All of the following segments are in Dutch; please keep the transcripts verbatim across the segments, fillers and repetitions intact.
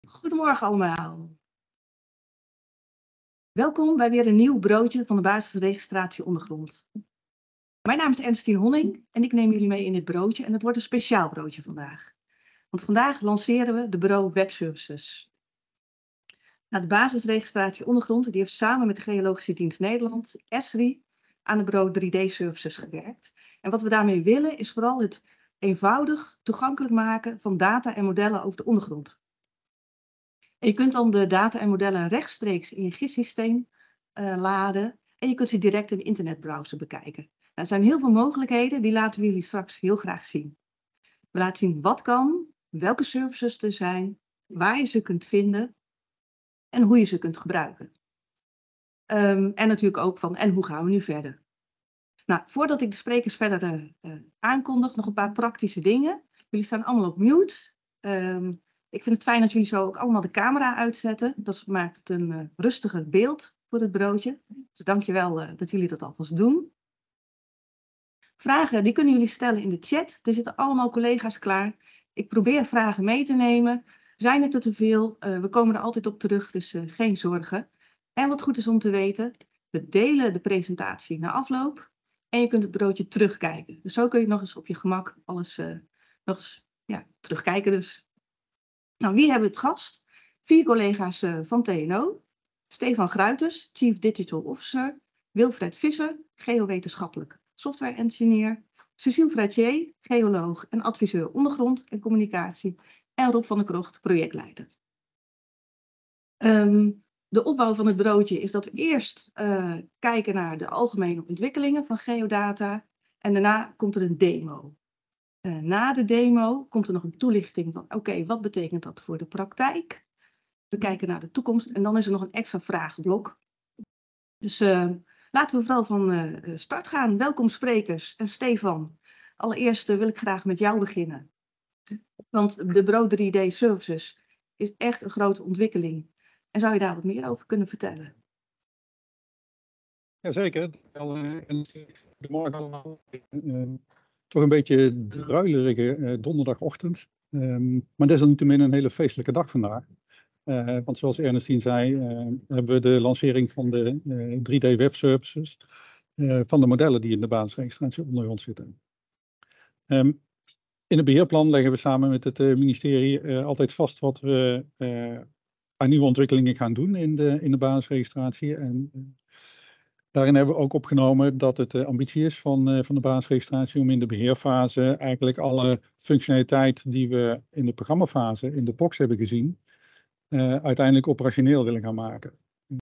Goedemorgen allemaal. Welkom bij weer een nieuw broodje van de basisregistratie ondergrond. Mijn naam is Ernestine Honning en ik neem jullie mee in dit broodje en het wordt een speciaal broodje vandaag. Want vandaag lanceren we de bureau Webservices. Nou, de basisregistratie ondergrond die heeft samen met de Geologische Dienst Nederland, Esri, aan de bureau drie D Services gewerkt. En wat we daarmee willen is vooral het eenvoudig toegankelijk maken van data en modellen over de ondergrond. En je kunt dan de data en modellen rechtstreeks in je G I S-systeem uh, laden en je kunt ze direct in de internetbrowser bekijken. Nou, er zijn heel veel mogelijkheden, die laten we jullie straks heel graag zien. We laten zien wat kan, welke services er zijn, waar je ze kunt vinden en hoe je ze kunt gebruiken. Um, en natuurlijk ook van, en hoe gaan we nu verder? Nou, voordat ik de sprekers verder uh, aankondig, nog een paar praktische dingen. Jullie staan allemaal op mute. Um, Ik vind het fijn dat jullie zo ook allemaal de camera uitzetten. Dat maakt het een uh, rustiger beeld voor het broodje. Dus dank je wel uh, dat jullie dat alvast doen. Vragen die kunnen jullie stellen in de chat. Er zitten allemaal collega's klaar. Ik probeer vragen mee te nemen. Zijn het er te veel? Uh, we komen er altijd op terug, dus uh, geen zorgen. En wat goed is om te weten, we delen de presentatie na afloop. En je kunt het broodje terugkijken. Dus zo kun je nog eens op je gemak alles uh, nog eens ja, terugkijken dus. Nou, wie hebben we het gast? Vier collega's uh, van T N O. Stefan Gruiters, Chief Digital Officer. Wilfred Visser, geowetenschappelijk software engineer. Cecile Fratier, geoloog en adviseur ondergrond en communicatie. En Rob van der Krocht, projectleider. Um, de opbouw van het broodje is dat we eerst uh, kijken naar de algemene ontwikkelingen van geodata. En daarna komt er een demo. Uh, na de demo komt er nog een toelichting van, oké, okay, wat betekent dat voor de praktijk? We kijken naar de toekomst en dan is er nog een extra vragenblok. Dus uh, laten we vooral van uh, start gaan. Welkom sprekers. En Stefan, allereerst uh, wil ik graag met jou beginnen. Want de bureau drie D Services is echt een grote ontwikkeling. En zou je daar wat meer over kunnen vertellen? Jazeker. Goedemorgen allemaal. Toch een beetje druilerige uh, donderdagochtend. Um, maar desalniettemin een hele feestelijke dag vandaag. Uh, want zoals Ernestine zei, uh, hebben we de lancering van de uh, drie D Web Services. Uh, van de modellen die in de basisregistratie ondergrond zitten. Um, in het beheerplan leggen we samen met het uh, ministerie uh, altijd vast wat we uh, aan nieuwe ontwikkelingen gaan doen in de, in de basisregistratie. En, uh, Daarin hebben we ook opgenomen dat het de ambitie is van, uh, van de basisregistratie om in de beheerfase eigenlijk alle functionaliteit die we in de programmafase in de box hebben gezien, uh, uiteindelijk operationeel willen gaan maken.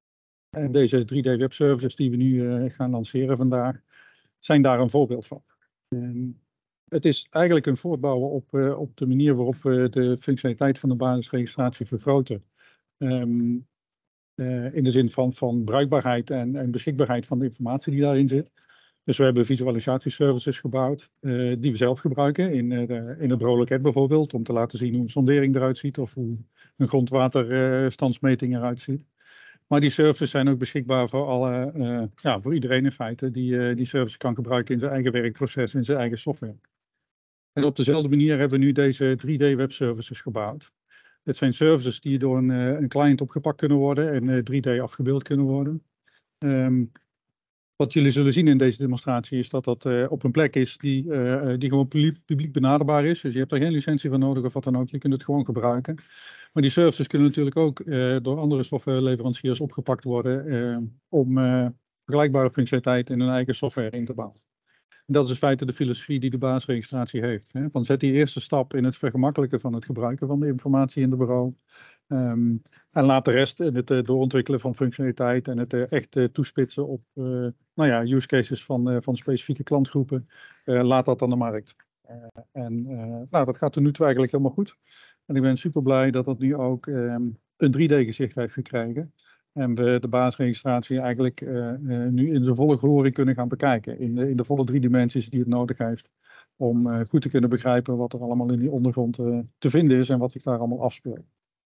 En deze drie D Web Services die we nu uh, gaan lanceren vandaag, zijn daar een voorbeeld van. En het is eigenlijk een voortbouwen op, uh, op de manier waarop we de functionaliteit van de basisregistratie vergroten. Um, Uh, in de zin van, van bruikbaarheid en, en beschikbaarheid van de informatie die daarin zit. Dus we hebben visualisatieservices gebouwd uh, die we zelf gebruiken in, uh, de, in het BroLoket bijvoorbeeld, om te laten zien hoe een sondering eruit ziet of hoe een grondwaterstandsmeting uh, eruit ziet. Maar die services zijn ook beschikbaar voor, alle, uh, ja, voor iedereen in feite die uh, die service kan gebruiken in zijn eigen werkproces, in zijn eigen software. En op dezelfde manier hebben we nu deze drie D web services gebouwd. Het zijn services die door een, een client opgepakt kunnen worden en uh, drie D afgebeeld kunnen worden. Um, wat jullie zullen zien in deze demonstratie is dat dat uh, op een plek is die, uh, die gewoon publiek benaderbaar is. Dus je hebt er geen licentie voor nodig of wat dan ook. Je kunt het gewoon gebruiken. Maar die services kunnen natuurlijk ook uh, door andere softwareleveranciers opgepakt worden uh, om uh, vergelijkbare functionaliteit in hun eigen software in te bouwen. En dat is in feite de filosofie die de basisregistratie heeft. Hè? Van zet die eerste stap in het vergemakkelijken van het gebruiken van de informatie in de bureau. Um, en laat de rest in het uh, doorontwikkelen van functionaliteit en het uh, echt uh, toespitsen op uh, nou ja, use cases van, uh, van specifieke klantgroepen. Uh, laat dat aan de markt. Uh, en uh, nou, dat gaat tot nu toe eigenlijk helemaal goed. En ik ben super blij dat dat nu ook um, een drie D gezicht heeft gekregen. En we de basisregistratie eigenlijk uh, uh, nu in de volle glorie kunnen gaan bekijken. In de, in de volle drie dimensies die het nodig heeft. Om uh, goed te kunnen begrijpen wat er allemaal in die ondergrond uh, te vinden is en wat zich daar allemaal afspeelt.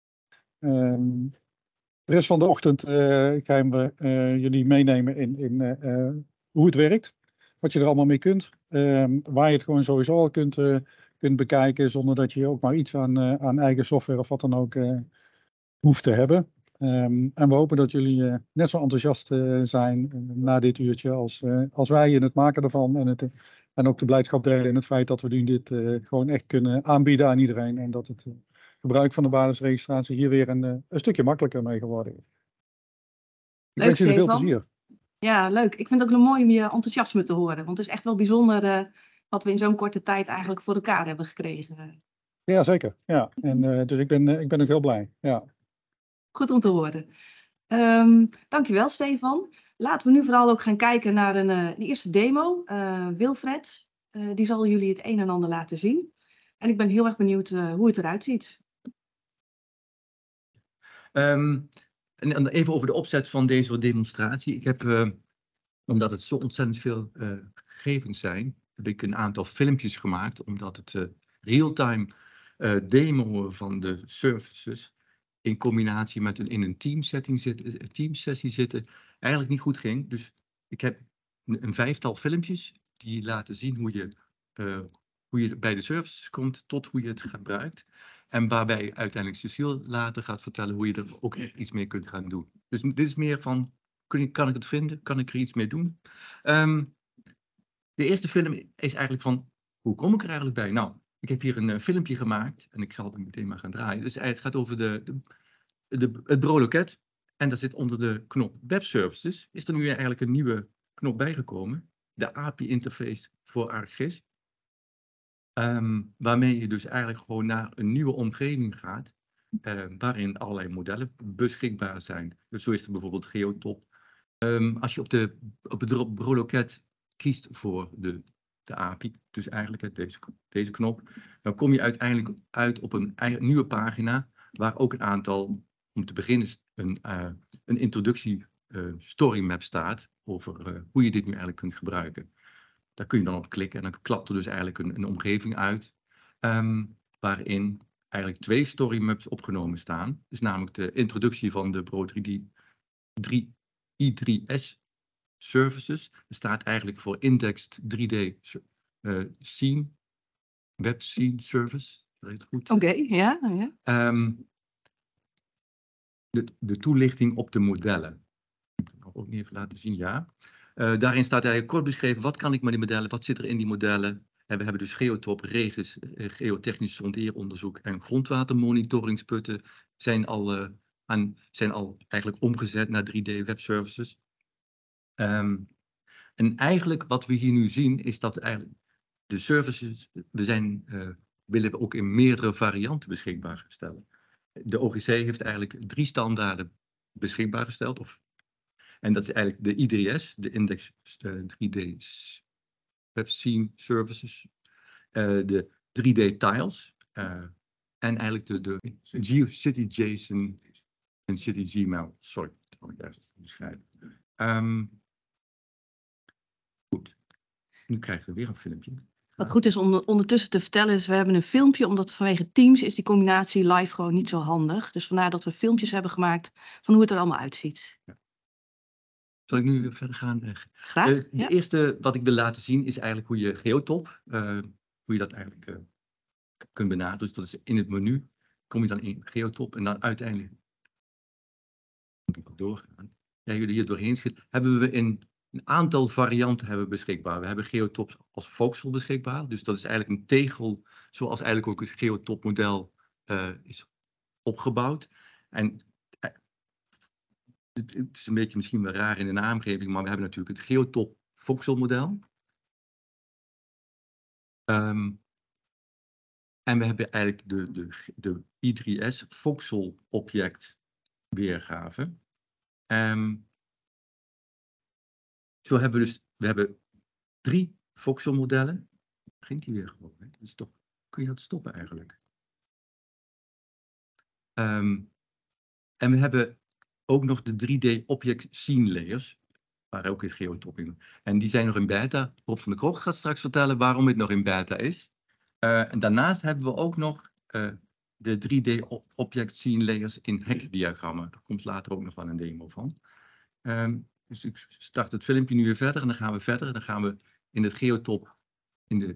Um, de rest van de ochtend uh, gaan we uh, jullie meenemen in, in uh, uh, hoe het werkt. Wat je er allemaal mee kunt. Um, waar je het gewoon sowieso al kunt, uh, kunt bekijken zonder dat je ook maar iets aan, uh, aan eigen software of wat dan ook uh, hoeft te hebben. Um, en we hopen dat jullie uh, net zo enthousiast uh, zijn uh, na dit uurtje als, uh, als wij in het maken ervan. En, het, uh, en ook de blijdschap delen in het feit dat we nu dit uh, gewoon echt kunnen aanbieden aan iedereen. En dat het uh, gebruik van de basisregistratie hier weer een, uh, een stukje makkelijker mee geworden is. Ik wens jullie veel plezier. Ja, leuk. Ik vind het ook nog mooi om je enthousiasme te horen. Want het is echt wel bijzonder uh, wat we in zo'n korte tijd eigenlijk voor elkaar hebben gekregen. Ja, zeker. Ja. En, uh, dus ik ben, uh, ik ben ook heel blij. Ja. Goed om te horen. Um, dankjewel, Stefan. Laten we nu vooral ook gaan kijken naar een, uh, een eerste demo. Uh, Wilfred, uh, die zal jullie het een en ander laten zien. En ik ben heel erg benieuwd uh, hoe het eruit ziet. Um, en even over de opzet van deze demonstratie. Ik heb, uh, omdat het zo ontzettend veel uh, gegevens zijn, heb ik een aantal filmpjes gemaakt, omdat het uh, real-time uh, demo van de services in combinatie met een in een teamsetting zitten, teamsessie zitten, eigenlijk niet goed ging. Dus ik heb een, een vijftal filmpjes die laten zien hoe je, uh, hoe je bij de services komt tot hoe je het gebruikt. En waarbij uiteindelijk Cecile later gaat vertellen hoe je er ook echt iets mee kunt gaan doen. Dus dit is meer van, kan ik het vinden? Kan ik er iets mee doen? Um, de eerste film is eigenlijk van, hoe kom ik er eigenlijk bij? Nou, ik heb hier een uh, filmpje gemaakt en ik zal het meteen maar gaan draaien. Dus het gaat over de, de, de, het bureauloket. En daar zit onder de knop Web Services, is er nu eigenlijk een nieuwe knop bijgekomen. De A P I-interface voor ArcGIS. Um, waarmee je dus eigenlijk gewoon naar een nieuwe omgeving gaat, uh, waarin allerlei modellen beschikbaar zijn. Dus zo is er bijvoorbeeld Geotop. Um, als je op, de, op het bureauloket kiest voor de, de A P I, dus eigenlijk deze, deze knop, dan kom je uiteindelijk uit op een nieuwe pagina, waar ook een aantal, om te beginnen, een, uh, een introductie uh, story map staat, over uh, hoe je dit nu eigenlijk kunt gebruiken. Daar kun je dan op klikken en dan klapt er dus eigenlijk een, een omgeving uit, um, waarin eigenlijk twee story maps opgenomen staan. Dus namelijk de introductie van de Pro drie D I drie S services. Er staat eigenlijk voor Indexed drie D uh, Scene, Web Scene Service. Oké, okay, ja. ja. Um, de, de toelichting op de modellen. Dat kan ik ook niet even laten zien, ja. Uh, daarin staat eigenlijk kort beschreven, wat kan ik met die modellen, wat zit er in die modellen. En we hebben dus Geotop, Regis, uh, geotechnisch sondeeronderzoek en grondwatermonitoringsputten zijn al, uh, aan, zijn al eigenlijk omgezet naar drie D web services. Um, en eigenlijk wat we hier nu zien is dat eigenlijk de services, we zijn, uh, willen we ook in meerdere varianten beschikbaar stellen. De O G C heeft eigenlijk drie standaarden beschikbaar gesteld. Of, en dat is eigenlijk de I drie S, de Index uh, drie D Web Scene Services, uh, de drie D Tiles uh, en eigenlijk de, de GeoCity JSON en City Gmail. Sorry, dat kan ik even beschrijven. Um, Goed, nu krijgen we weer een filmpje. Wat goed is om ondertussen te vertellen is, we hebben een filmpje, omdat vanwege Teams is die combinatie live gewoon niet zo handig. Dus vandaar dat we filmpjes hebben gemaakt van hoe het er allemaal uitziet. Ja. Zal ik nu verder gaan? Graag. Uh, de ja. eerste wat ik wil laten zien is eigenlijk hoe je Geotop, uh, hoe je dat eigenlijk uh, kunt benaderen. Dus dat is in het menu, kom je dan in Geotop en dan uiteindelijk, moet ik ook doorgaan. Ja, jullie hier doorheen schieten, hebben we in een aantal varianten hebben we beschikbaar. We hebben Geotop als voxel beschikbaar. Dus dat is eigenlijk een tegel, zoals eigenlijk ook het Geotop model uh, is opgebouwd. En uh, het is een beetje misschien wel raar in de naamgeving, maar we hebben natuurlijk het Geotop voxel model. Um, en we hebben eigenlijk de, de, de I drie S voxel object weergave. Um, Zo hebben we dus, we hebben drie voxel modellen. Begint die weer gewoon, hè? Dat is toch, kun je dat stoppen eigenlijk? Um, en we hebben ook nog de drie D object scene layers, waar ook het Geotop in. En die zijn nog in beta. Rob van der Krog gaat straks vertellen waarom het nog in beta is. Uh, en daarnaast hebben we ook nog uh, de drie D object scene layers in hekdiagrammen. Daar komt later ook nog wel een demo van. Um, Dus ik start het filmpje nu weer verder en dan gaan we verder. Dan gaan we in het Geotop, in de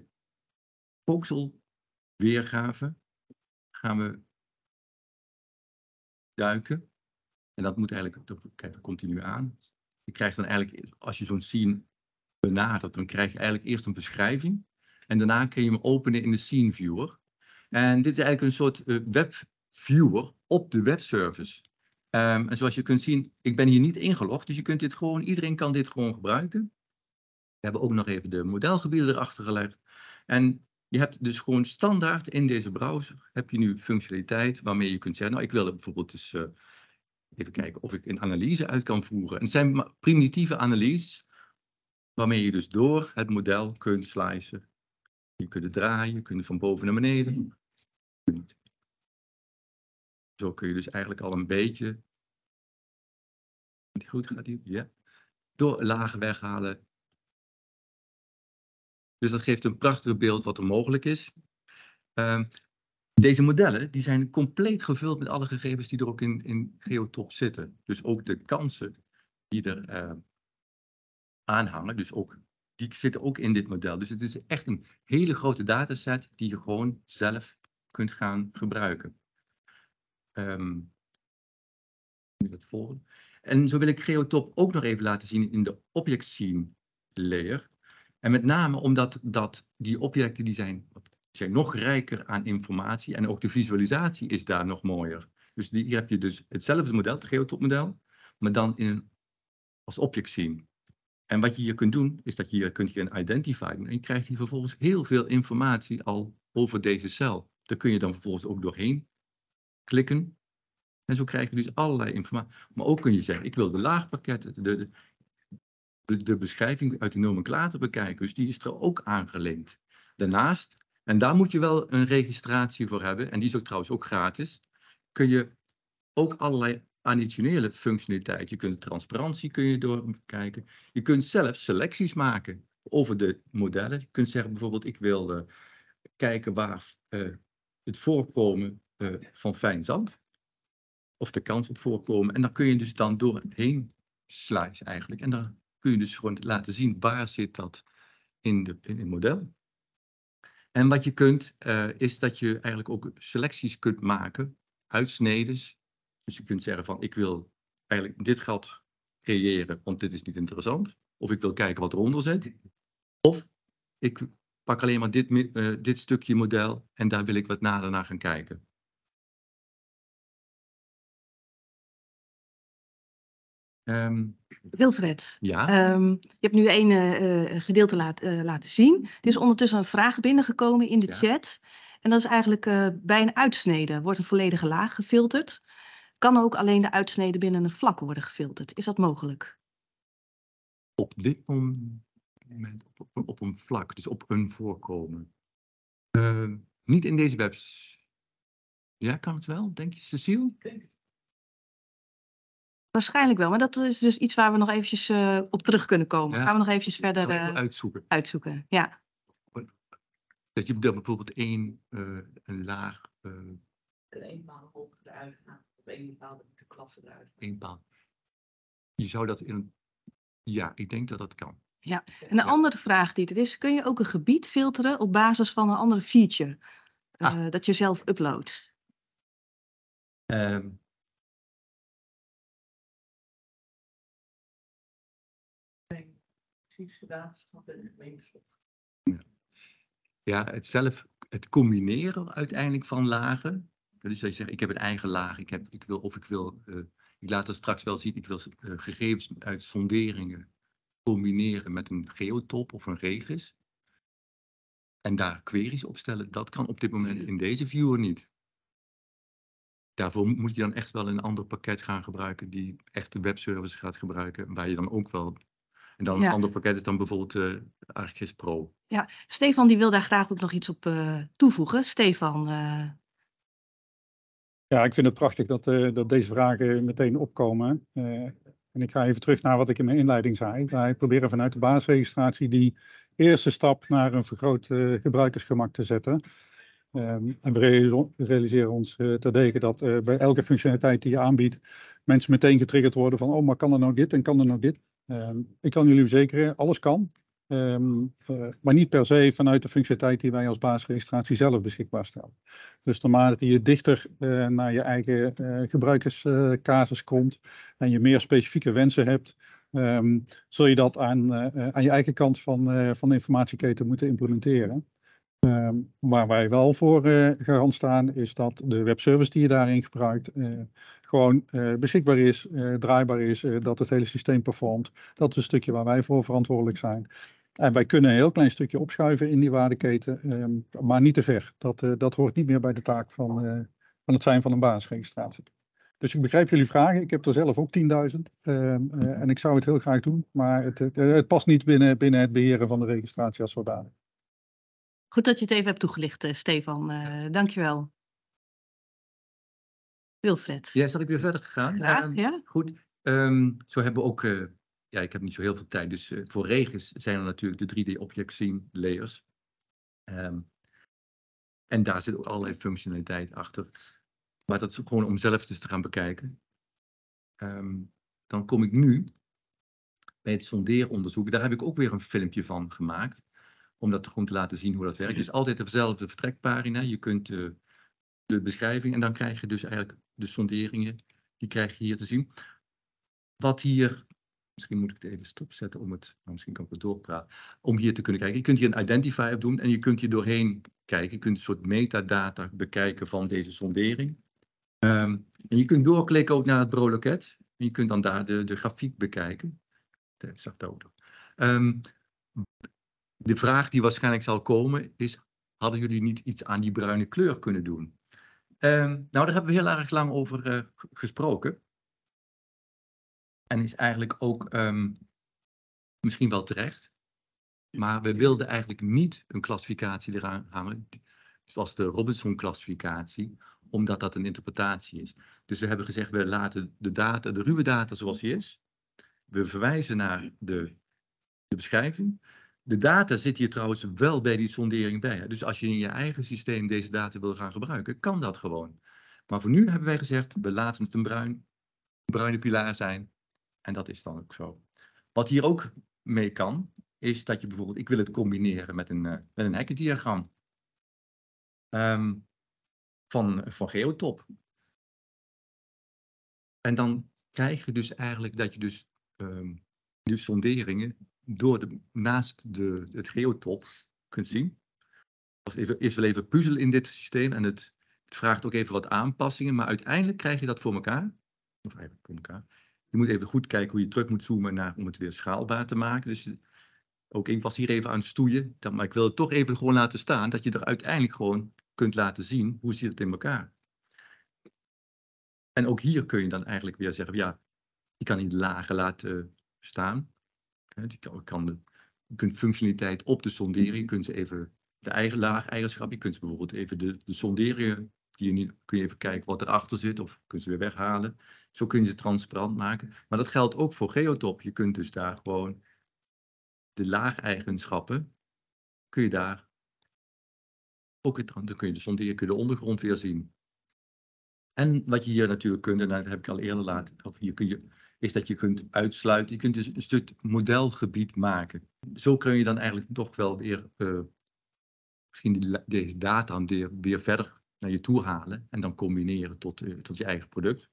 voxel weergave, gaan we duiken. En dat moet eigenlijk, dat, kijk, dat komt hij nu aan. Je krijgt dan eigenlijk, als je zo'n scene benadert, dan krijg je eigenlijk eerst een beschrijving. En daarna kun je hem openen in de scene viewer. En dit is eigenlijk een soort uh, webviewer op de webservice. Um, en zoals je kunt zien, ik ben hier niet ingelogd, dus je kunt dit gewoon, iedereen kan dit gewoon gebruiken. We hebben ook nog even de modelgebieden erachter gelegd. En je hebt dus gewoon standaard in deze browser, heb je nu functionaliteit waarmee je kunt zeggen, nou ik wil bijvoorbeeld dus, uh, even kijken of ik een analyse uit kan voeren. En het zijn primitieve analyses, waarmee je dus door het model kunt slicen. Je kunt het draaien, je kunt het van boven naar beneden. Zo kun je dus eigenlijk al een beetje, goed gaat die, ja, door lagen weghalen. Dus dat geeft een prachtig beeld wat er mogelijk is. Uh, deze modellen die zijn compleet gevuld met alle gegevens die er ook in, in Geotop zitten. Dus ook de kansen die er uh, aanhangen, dus ook, die zitten ook in dit model. Dus het is echt een hele grote dataset die je gewoon zelf kunt gaan gebruiken. Um, het volgende. En zo wil ik Geotop ook nog even laten zien in de object scene layer. En met name omdat dat die objecten die zijn, die zijn nog rijker aan informatie en ook de visualisatie is daar nog mooier. Dus die, hier heb je dus hetzelfde model, het Geotop model, maar dan in een, als object scene. En wat je hier kunt doen, is dat je hier kunt je een identify doen en je krijgt hier vervolgens heel veel informatie al over deze cel. Daar kun je dan vervolgens ook doorheen klikken. En zo krijg je dus allerlei informatie. Maar ook kun je zeggen, ik wil de laagpakketten, de, de, de beschrijving uit de nomenclator bekijken. Dus die is er ook aangelinkt. Daarnaast, en daar moet je wel een registratie voor hebben, en die is ook trouwens ook gratis, kun je ook allerlei additionele functionaliteit. Je kunt de transparantie kun je doorbekijken. Je kunt zelf selecties maken over de modellen. Je kunt zeggen bijvoorbeeld, ik wil uh, kijken waar uh, het voorkomen uh, van fijn zand. Of de kans op voorkomen. En dan kun je dus dan doorheen slice eigenlijk. En dan kun je dus gewoon laten zien waar zit dat in, de, in het model. En wat je kunt, uh, is dat je eigenlijk ook selecties kunt maken, uitsnedes. Dus je kunt zeggen van, ik wil eigenlijk dit gat creëren, want dit is niet interessant. Of ik wil kijken wat eronder zit. Of ik pak alleen maar dit, uh, dit stukje model en daar wil ik wat nader naar gaan kijken. Um, Wilfred, ja? um, je hebt nu één uh, gedeelte laat, uh, laten zien. Er is ondertussen een vraag binnengekomen in de ja. chat. En dat is eigenlijk uh, bij een uitsnede wordt een volledige laag gefilterd. Kan ook alleen de uitsnede binnen een vlak worden gefilterd. Is dat mogelijk? Op dit moment op, op, op een vlak, dus op een voorkomen. Uh, niet in deze webs. Ja, kan het wel? Denk je, Cecile? Waarschijnlijk wel, maar dat is dus iets waar we nog eventjes uh, op terug kunnen komen. Ja. Gaan we nog eventjes verder uh, uitzoeken. uitzoeken. Ja. Dat je dan bijvoorbeeld één uh, een laag. Uh, en één paal eruit gaan. Of één paal met de klassen eruit. Eén paal. Je zou dat in een. Ja, ik denk dat dat kan. Ja, en een ja. andere vraag die er is: kun je ook een gebied filteren op basis van een andere feature uh, ah. dat je zelf uploadt? Um, Precies de waterschap en het gemeenschap. Ja. ja, het zelf, het combineren uiteindelijk van lagen. Dus dat je zegt, ik heb een eigen laag, ik, heb, ik wil, of ik wil, uh, ik laat het straks wel zien, ik wil uh, gegevens uit sonderingen combineren met een geotop of een regis. En daar queries op stellen, dat kan op dit moment in deze viewer niet. Daarvoor moet je dan echt wel een ander pakket gaan gebruiken die echt de webservice gaat gebruiken, waar je dan ook wel. En dan ja. een ander pakket is dan bijvoorbeeld uh, ArcGIS Pro. Ja, Stefan die wil daar graag ook nog iets op uh, toevoegen. Stefan. Uh... Ja, ik vind het prachtig dat, uh, dat deze vragen meteen opkomen. Uh, en ik ga even terug naar wat ik in mijn inleiding zei. Wij proberen vanuit de basisregistratie die eerste stap naar een vergroot uh, gebruikersgemak te zetten. Um, en we realiso- realiseren ons uh, terdege dat uh, bij elke functionaliteit die je aanbiedt, mensen meteen getriggerd worden van, oh, maar kan er nou dit en kan er nou dit? Um, ik kan jullie verzekeren, alles kan. Um, uh, maar niet per se vanuit de functionaliteit die wij als basisregistratie zelf beschikbaar stellen. Dus naarmate je dichter uh, naar je eigen uh, gebruikerscasus uh, komt en je meer specifieke wensen hebt, um, zul je dat aan, uh, aan je eigen kant van, uh, van de informatieketen moeten implementeren. Um, waar wij wel voor uh, garant staan, is dat de webservice die je daarin gebruikt uh, gewoon uh, beschikbaar is, uh, draaibaar is, uh, dat het hele systeem performt. Dat is een stukje waar wij voor verantwoordelijk zijn. En wij kunnen een heel klein stukje opschuiven in die waardeketen, um, maar niet te ver. Dat, uh, dat hoort niet meer bij de taak van, uh, van het zijn van een basisregistratie. Dus ik begrijp jullie vragen. Ik heb er zelf ook tienduizend um, uh, en ik zou het heel graag doen, maar het, het, het past niet binnen, binnen het beheren van de registratie als zodanig. Goed dat je het even hebt toegelicht, uh, Stefan. Uh, dankjewel. Wilfred. Ja, zal ik weer verder gegaan? Graag, um, ja. Goed. Um, zo hebben we ook... Uh, ja, ik heb niet zo heel veel tijd. Dus uh, voor regels zijn er natuurlijk de drie D object scene layers. Um, en daar zit ook allerlei functionaliteit achter. Maar dat is ook gewoon om zelf dus te gaan bekijken. Um, dan kom ik nu bij het sondeeronderzoek. Daar heb ik ook weer een filmpje van gemaakt. Om dat gewoon te laten zien hoe dat werkt. Dus altijd dezelfde vertrekpagina. Je kunt uh, de beschrijving en dan krijg je dus eigenlijk de sonderingen. Die krijg je hier te zien. Wat hier, misschien moet ik het even stopzetten om het, nou, misschien kan ik het doorpraten. Om hier te kunnen kijken. Je kunt hier een identifier op doen en je kunt hier doorheen kijken. Je kunt een soort metadata bekijken van deze sondering. Um, en je kunt doorklikken ook naar het bureauloket. En je kunt dan daar de, de grafiek bekijken. Ik zag dat ook. Um, De vraag die waarschijnlijk zal komen is, hadden jullie niet iets aan die bruine kleur kunnen doen? Um, nou, daar hebben we heel erg lang over uh, gesproken. En is eigenlijk ook um, misschien wel terecht. Maar we wilden eigenlijk niet een klassificatie eraan hangen, zoals de Robinson-klassificatie, omdat dat een interpretatie is. Dus we hebben gezegd, we laten de data, de ruwe data zoals die is. We verwijzen naar de, de beschrijving. De data zit hier trouwens wel bij die sondering bij. Hè? Dus als je in je eigen systeem deze data wil gaan gebruiken, kan dat gewoon. Maar voor nu hebben wij gezegd, we laten het een, bruin, een bruine pilaar zijn. En dat is dan ook zo. Wat hier ook mee kan, is dat je bijvoorbeeld, ik wil het combineren met een, uh, met een hekkendiagram. Um, van, van Geotop. En dan krijg je dus eigenlijk dat je dus um, de sonderingen door de, naast de, het Geotop kunt zien. Het even, is wel even puzzel in dit systeem en het, het vraagt ook even wat aanpassingen, maar uiteindelijk krijg je dat voor elkaar. Of even voor elkaar. Je moet even goed kijken hoe je terug moet zoomen naar, om het weer schaalbaar te maken. Dus ook ik was hier even aan het stoeien, dan, maar ik wil het toch even gewoon laten staan, dat je er uiteindelijk gewoon kunt laten zien hoe zit het in elkaar. En ook hier kun je dan eigenlijk weer zeggen, ja, je kan die lagen laten staan. Je, kan, kan de, je kunt functionaliteit op de sondering, je kunt ze even de eigen laag-eigenschap, je kunt ze bijvoorbeeld even de, de sonderingen, die je niet, kun je even kijken wat erachter zit, of kun je ze weer weghalen. Zo kun je ze transparant maken. Maar dat geldt ook voor Geotop. Je kunt dus daar gewoon de laageigenschappen, kun je daar ook weer, dan kun je de sondering, kun je de ondergrond weer zien. En wat je hier natuurlijk kunt, en dat heb ik al eerder laten, of hier kun je, is dat je kunt uitsluiten, je kunt dus een stuk modelgebied maken. Zo kun je dan eigenlijk toch wel weer uh, misschien die, deze data weer, weer verder naar je toe halen en dan combineren tot, uh, tot je eigen product.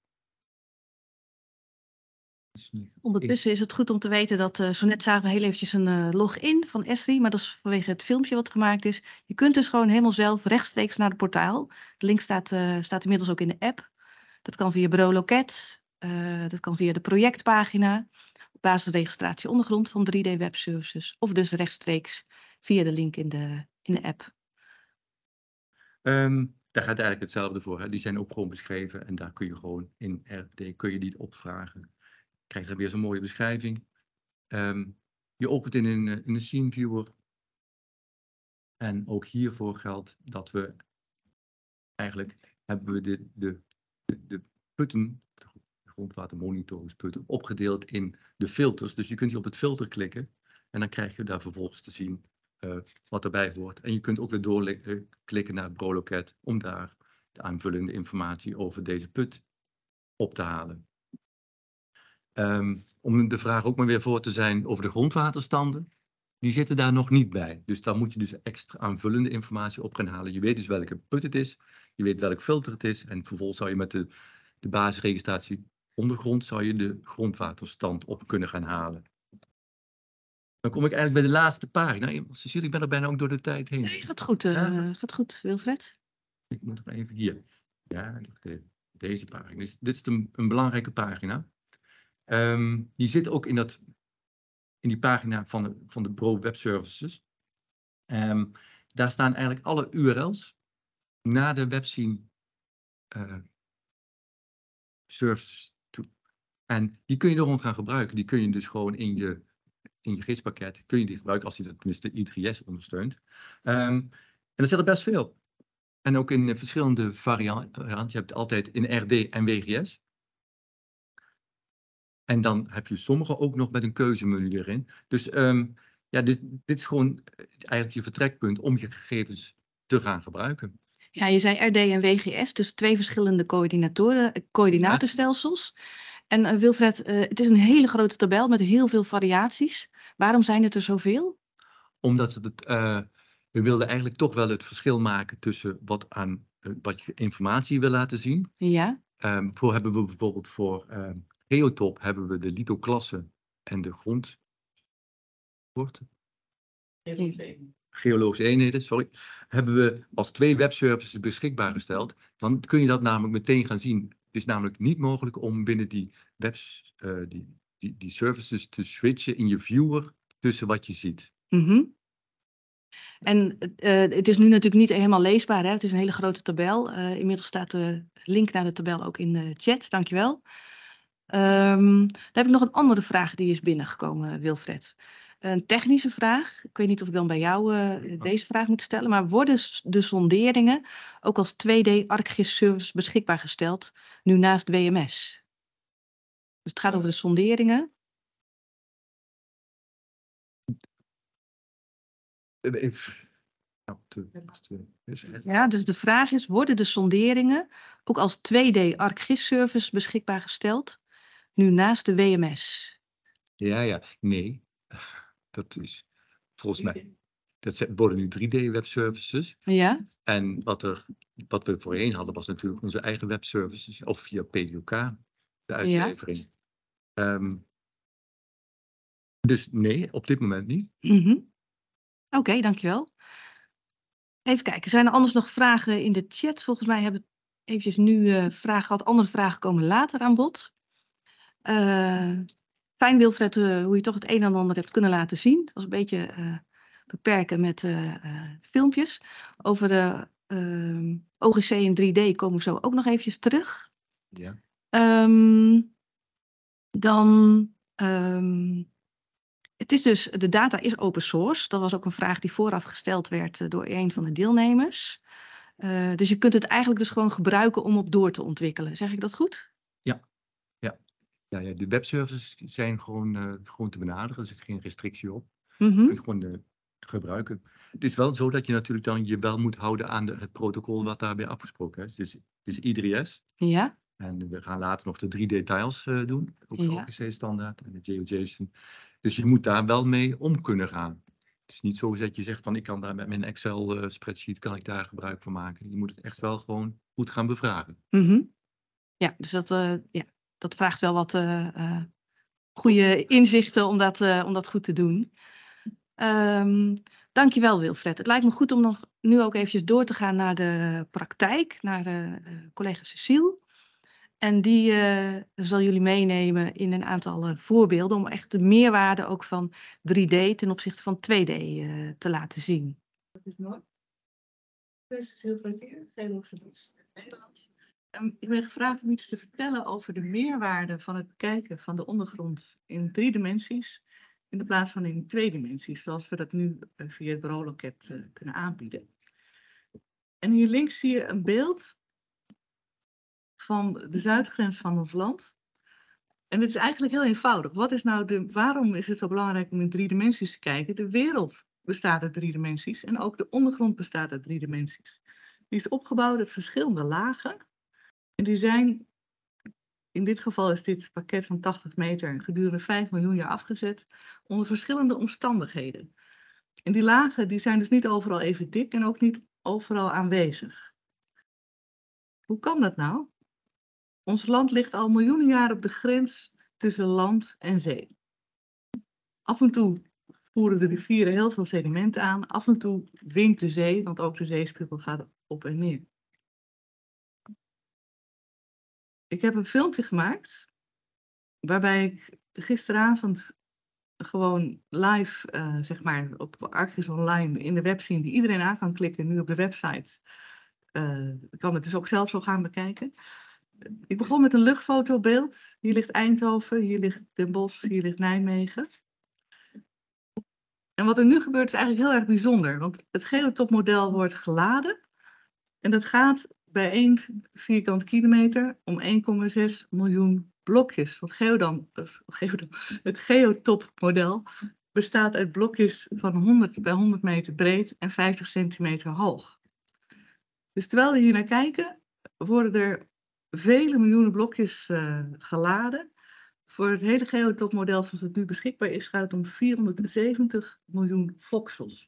Ondertussen is het goed om te weten dat, uh, zo net zagen we heel eventjes een uh, login van Esri, maar dat is vanwege het filmpje wat gemaakt is. Je kunt dus gewoon helemaal zelf rechtstreeks naar het portaal. De link staat, uh, staat inmiddels ook in de app. Dat kan via Bureau Loket, uh, dat kan via de projectpagina, op basisregistratie ondergrond van drie D Web Services, of dus rechtstreeks via de link in de, in de app. Um, daar gaat eigenlijk hetzelfde voor. Hè? Die zijn ook gewoon beschreven en daar kun je gewoon in R T kun je die opvragen. Krijg je weer zo'n mooie beschrijving. Um, je opent in een, in een scene viewer. En ook hiervoor geldt dat we eigenlijk hebben we de, de, de, de putten, de grondwatermonitoringsputten, opgedeeld in de filters. Dus je kunt hier op het filter klikken en dan krijg je daar vervolgens te zien uh, wat erbij hoort. En je kunt ook weer doorklikken naar het bureauloket om daar de aanvullende informatie over deze put op te halen. Um, om de vraag ook maar weer voor te zijn over de grondwaterstanden. die zitten daar nog niet bij. Dus daar moet je dus extra aanvullende informatie op gaan halen. Je weet dus welke put het is, je weet welk filter het is en vervolgens zou je met de, de basisregistratie ondergrond zou je de grondwaterstand op kunnen gaan halen. Dan kom ik eigenlijk bij de laatste pagina. Cecilie, ik ben er bijna ook door de tijd heen. Nee, gaat goed, uh, Ja. gaat goed, Wilfred. Ik moet nog even hier. Ja, deze pagina. Dit is, dit is een, een belangrijke pagina. Um, die zit ook in, dat, in die pagina van de, van de Bro Web Services. Um, daar staan eigenlijk alle U R L's naar de WebScene uh, services toe. En die kun je erom gaan gebruiken. Die kun je dus gewoon in je, in je G I S-pakket kun je die gebruiken als die dat tenminste I drie S ondersteunt. Um, en er zit er best veel. En ook in verschillende varianten. Je hebt altijd in R D en W G S. En dan heb je sommige ook nog met een keuzemenu erin. Dus um, ja, dit, dit is gewoon eigenlijk je vertrekpunt om je gegevens te gaan gebruiken. Ja, je zei R D en W G S, dus twee verschillende coördinatoren, coördinatenstelsels. En uh, Wilfred, uh, het is een hele grote tabel met heel veel variaties. Waarom zijn het er zoveel? Omdat het, uh, we wilden eigenlijk toch wel het verschil maken tussen wat, aan, uh, wat je informatie wil laten zien. Ja. Um, voor hebben we bijvoorbeeld voor um, Geotop hebben we de Lido-klasse en de grond. Geologische eenheden, sorry, hebben we als twee webservices beschikbaar gesteld. Dan kun je dat namelijk meteen gaan zien. Het is namelijk niet mogelijk om binnen die, webs, uh, die, die, die services te switchen in je viewer tussen wat je ziet. Mm-hmm. En uh, het is nu natuurlijk niet helemaal leesbaar, hè? Het is een hele grote tabel. Uh, inmiddels staat de link naar de tabel ook in de chat, dankjewel. Um, dan heb ik nog een andere vraag die is binnengekomen, Wilfred. Een technische vraag. Ik weet niet of ik dan bij jou uh, deze vraag moet stellen. Maar worden de sonderingen ook als twee D ArcGIS service beschikbaar gesteld, nu naast W M S? Dus het gaat over de sonderingen. Ja, dus de vraag is, worden de sonderingen ook als twee D ArcGIS service beschikbaar gesteld, nu naast de W M S? Ja, ja, nee. Dat is volgens mij, dat worden nu drie D webservices. Ja. En wat, er, wat we voorheen hadden was natuurlijk onze eigen webservices, of via P D O K, de uitlevering. Ja. Um, dus nee, op dit moment niet. Mm-hmm. Oké, okay, dankjewel. Even kijken, zijn er anders nog vragen in de chat? Volgens mij hebben we eventjes nu uh, vragen gehad. Andere vragen komen later aan bod. Uh, fijn, Wilfred, uh, hoe je toch het een en ander hebt kunnen laten zien. Het was een beetje uh, beperken met uh, uh, filmpjes. Over de uh, O G C en drie D komen we zo ook nog eventjes terug. Ja. Um, dan... Um, Het is dus, de data is open source. Dat was ook een vraag die vooraf gesteld werd door een van de deelnemers. Uh, dus je kunt het eigenlijk dus gewoon gebruiken om op door te ontwikkelen. Zeg ik dat goed? Ja, ja. ja, ja. De webservices zijn gewoon, uh, gewoon te benaderen. Er zit geen restrictie op. Mm-hmm. Je kunt gewoon uh, gebruiken. Het is wel zo dat je natuurlijk dan je wel moet houden aan de, het protocol wat daarbij afgesproken is. Het is, het is I drie S. Ja. En we gaan later nog de drie D tiles uh, doen. Ook de ja. O G C-standaard en de GeoJSON. Dus je moet daar wel mee om kunnen gaan. Het is niet zo dat je zegt van ik kan daar met mijn Excel uh, spreadsheet kan ik daar gebruik van maken. Je moet het echt wel gewoon goed gaan bevragen. Mm-hmm. Ja, dus dat, uh, ja, dat vraagt wel wat uh, uh, goede inzichten om dat, uh, om dat goed te doen. Um, dankjewel Wilfred. Het lijkt me goed om nog nu ook eventjes door te gaan naar de praktijk, naar de uh, collega Cecile. En die uh, zal jullie meenemen in een aantal uh, voorbeelden om echt de meerwaarde ook van drie D ten opzichte van twee D uh, te laten zien. Dat is mooi. Dus Cecile Fratier, Geologische dienst Nederland. Um, ik ben gevraagd om iets te vertellen over de meerwaarde van het bekijken van de ondergrond in drie dimensies in de plaats van in twee dimensies, zoals we dat nu uh, via het bureauloket uh, kunnen aanbieden. En hier links zie je een beeld van de zuidgrens van ons land. En het is eigenlijk heel eenvoudig. Wat is nou de, waarom is het zo belangrijk om in drie dimensies te kijken? De wereld bestaat uit drie dimensies en ook de ondergrond bestaat uit drie dimensies. Die is opgebouwd uit verschillende lagen. En die zijn, in dit geval is dit pakket van tachtig meter gedurende vijf miljoen jaar afgezet, onder verschillende omstandigheden. En die lagen die zijn dus niet overal even dik en ook niet overal aanwezig. Hoe kan dat nou? Ons land ligt al miljoenen jaren op de grens tussen land en zee. Af en toe voeren de rivieren heel veel sediment aan. Af en toe winkt de zee, want ook de zeespiegel gaat op en neer. Ik heb een filmpje gemaakt waarbij ik gisteravond gewoon live, uh, zeg maar, op Arcgis Online in de webzine die iedereen aan kan klikken, nu op de website. Uh, ik kan het dus ook zelf zo gaan bekijken. Ik begon met een luchtfotobeeld. Hier ligt Eindhoven, hier ligt Den Bosch, hier ligt Nijmegen. En wat er nu gebeurt is eigenlijk heel erg bijzonder, want het gele topmodel wordt geladen en dat gaat bij één vierkante kilometer om één komma zes miljoen blokjes. Want Geodon, het geotopmodel bestaat uit blokjes van honderd bij honderd meter breed en vijftig centimeter hoog. Dus terwijl we hier naar kijken, worden er vele miljoenen blokjes uh, geladen. Voor het hele geotopmodel zoals het nu beschikbaar is, gaat het om vierhonderdzeventig miljoen voxels.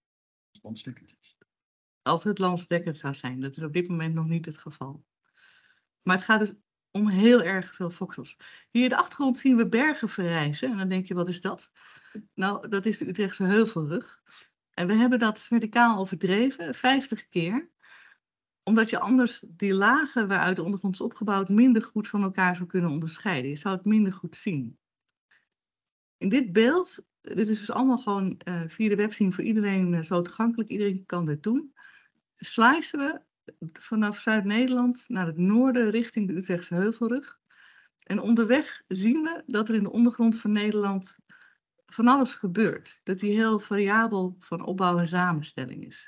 Als het landsdekkend zou zijn. Dat is op dit moment nog niet het geval. Maar het gaat dus om heel erg veel voxels. Hier in de achtergrond zien we bergen verrijzen. En dan denk je, wat is dat? Nou, dat is de Utrechtse Heuvelrug. En we hebben dat verticaal overdreven, vijftig keer. Omdat je anders die lagen waaruit de ondergrond is opgebouwd minder goed van elkaar zou kunnen onderscheiden. Je zou het minder goed zien. In dit beeld, dit is dus allemaal gewoon uh, via de webzine voor iedereen uh, zo toegankelijk. Iedereen kan dit doen. Slicen we vanaf Zuid-Nederland naar het noorden richting de Utrechtse Heuvelrug. En onderweg zien we dat er in de ondergrond van Nederland van alles gebeurt. Dat die heel variabel van opbouw en samenstelling is.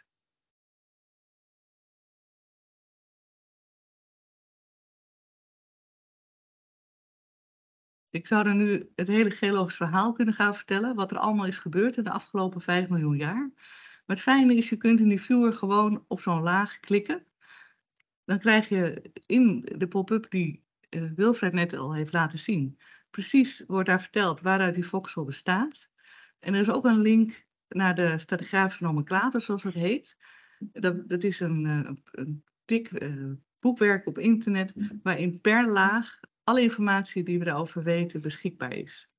Ik zou er nu het hele geologisch verhaal kunnen gaan vertellen, wat er allemaal is gebeurd in de afgelopen vijf miljoen jaar. Maar het fijne is, je kunt in die viewer gewoon op zo'n laag klikken. Dan krijg je in de pop-up die uh, Wilfred net al heeft laten zien, precies wordt daar verteld waaruit die voxel bestaat. En er is ook een link naar de stratigrafische nomenclator, zoals het heet. Dat, dat is een, een, een dik uh, boekwerk op internet, waarin per laag alle informatie die we daarover weten beschikbaar is.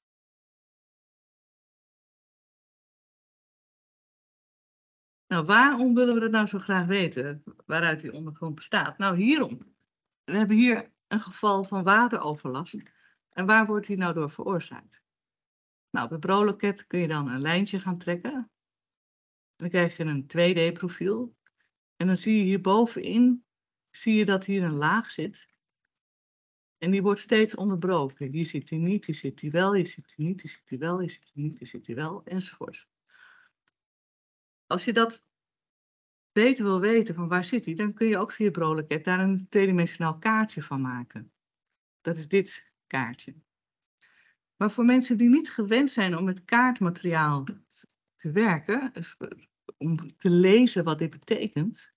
Nou, waarom willen we dat nou zo graag weten, waaruit die ondergrond bestaat? Nou, hierom. We hebben hier een geval van wateroverlast. En waar wordt die nou door veroorzaakt? Nou, op het BRO-loket kun je dan een lijntje gaan trekken. Dan krijg je een twee D profiel. En dan zie je hier bovenin, zie je dat hier een laag zit. En die wordt steeds onderbroken. Hier zit hij niet, hier zit hij wel, hier zit hij niet, hier zit hij wel, hier zit hij niet, hier zit hij wel, enzovoort. Als je dat beter wil weten van waar zit hij, dan kun je ook via BRO-loket daar een tweedimensionaal kaartje van maken. Dat is dit kaartje. Maar voor mensen die niet gewend zijn om met kaartmateriaal te werken, dus om te lezen wat dit betekent,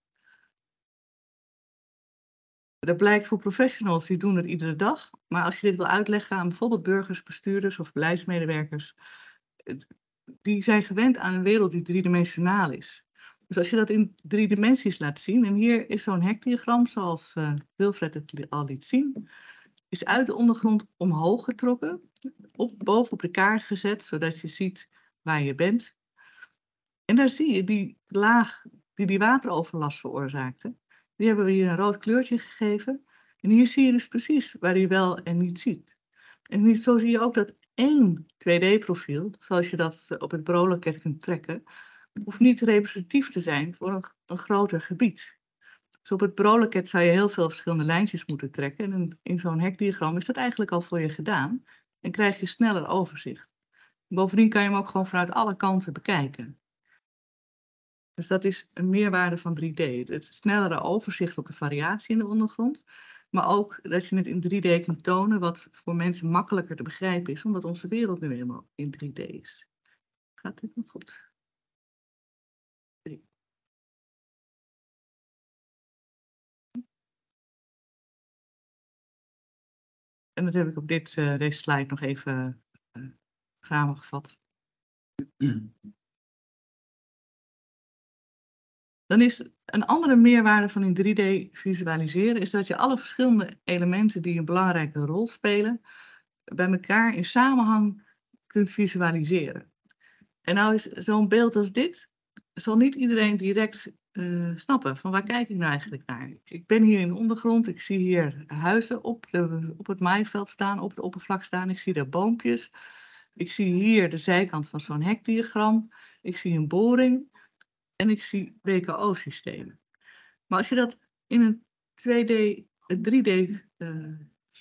dat blijkt voor professionals, die doen het iedere dag. Maar als je dit wil uitleggen aan bijvoorbeeld burgers, bestuurders of beleidsmedewerkers, die zijn gewend aan een wereld die driedimensionaal is. Dus als je dat in drie dimensies laat zien, en hier is zo'n hekdiagram zoals uh, Wilfred het al liet zien, is uit de ondergrond omhoog getrokken, op, boven op de kaart gezet, zodat je ziet waar je bent. En daar zie je die laag die die wateroverlast veroorzaakte. Die hebben we hier een rood kleurtje gegeven. En hier zie je dus precies waar die wel en niet ziet. En zo zie je ook dat één twee D profiel, zoals je dat op het BRO-loket kunt trekken, hoeft niet representatief te zijn voor een, een groter gebied. Dus op het BRO-loket zou je heel veel verschillende lijntjes moeten trekken. En in zo'n hekdiagram is dat eigenlijk al voor je gedaan. En krijg je sneller overzicht. Bovendien kan je hem ook gewoon vanuit alle kanten bekijken. Dus dat is een meerwaarde van drie D. Het snellere overzicht op de variatie in de ondergrond. Maar ook dat je het in drie D kunt tonen wat voor mensen makkelijker te begrijpen is. Omdat onze wereld nu eenmaal in drie D is. Gaat dit nog goed? En dat heb ik op dit, uh, deze slide nog even uh, samengevat. Dan is een andere meerwaarde van in drie D visualiseren, is dat je alle verschillende elementen die een belangrijke rol spelen, bij elkaar in samenhang kunt visualiseren. En nou is zo'n beeld als dit, zal niet iedereen direct uh, snappen van waar kijk ik nou eigenlijk naar. Ik ben hier in de ondergrond, ik zie hier huizen op, de, op het maaiveld staan, op het oppervlak staan, ik zie daar boompjes. Ik zie hier de zijkant van zo'n hekdiagram, ik zie een boring en ik zie W K O-systemen. Maar als je dat in een twee D, een drie D uh,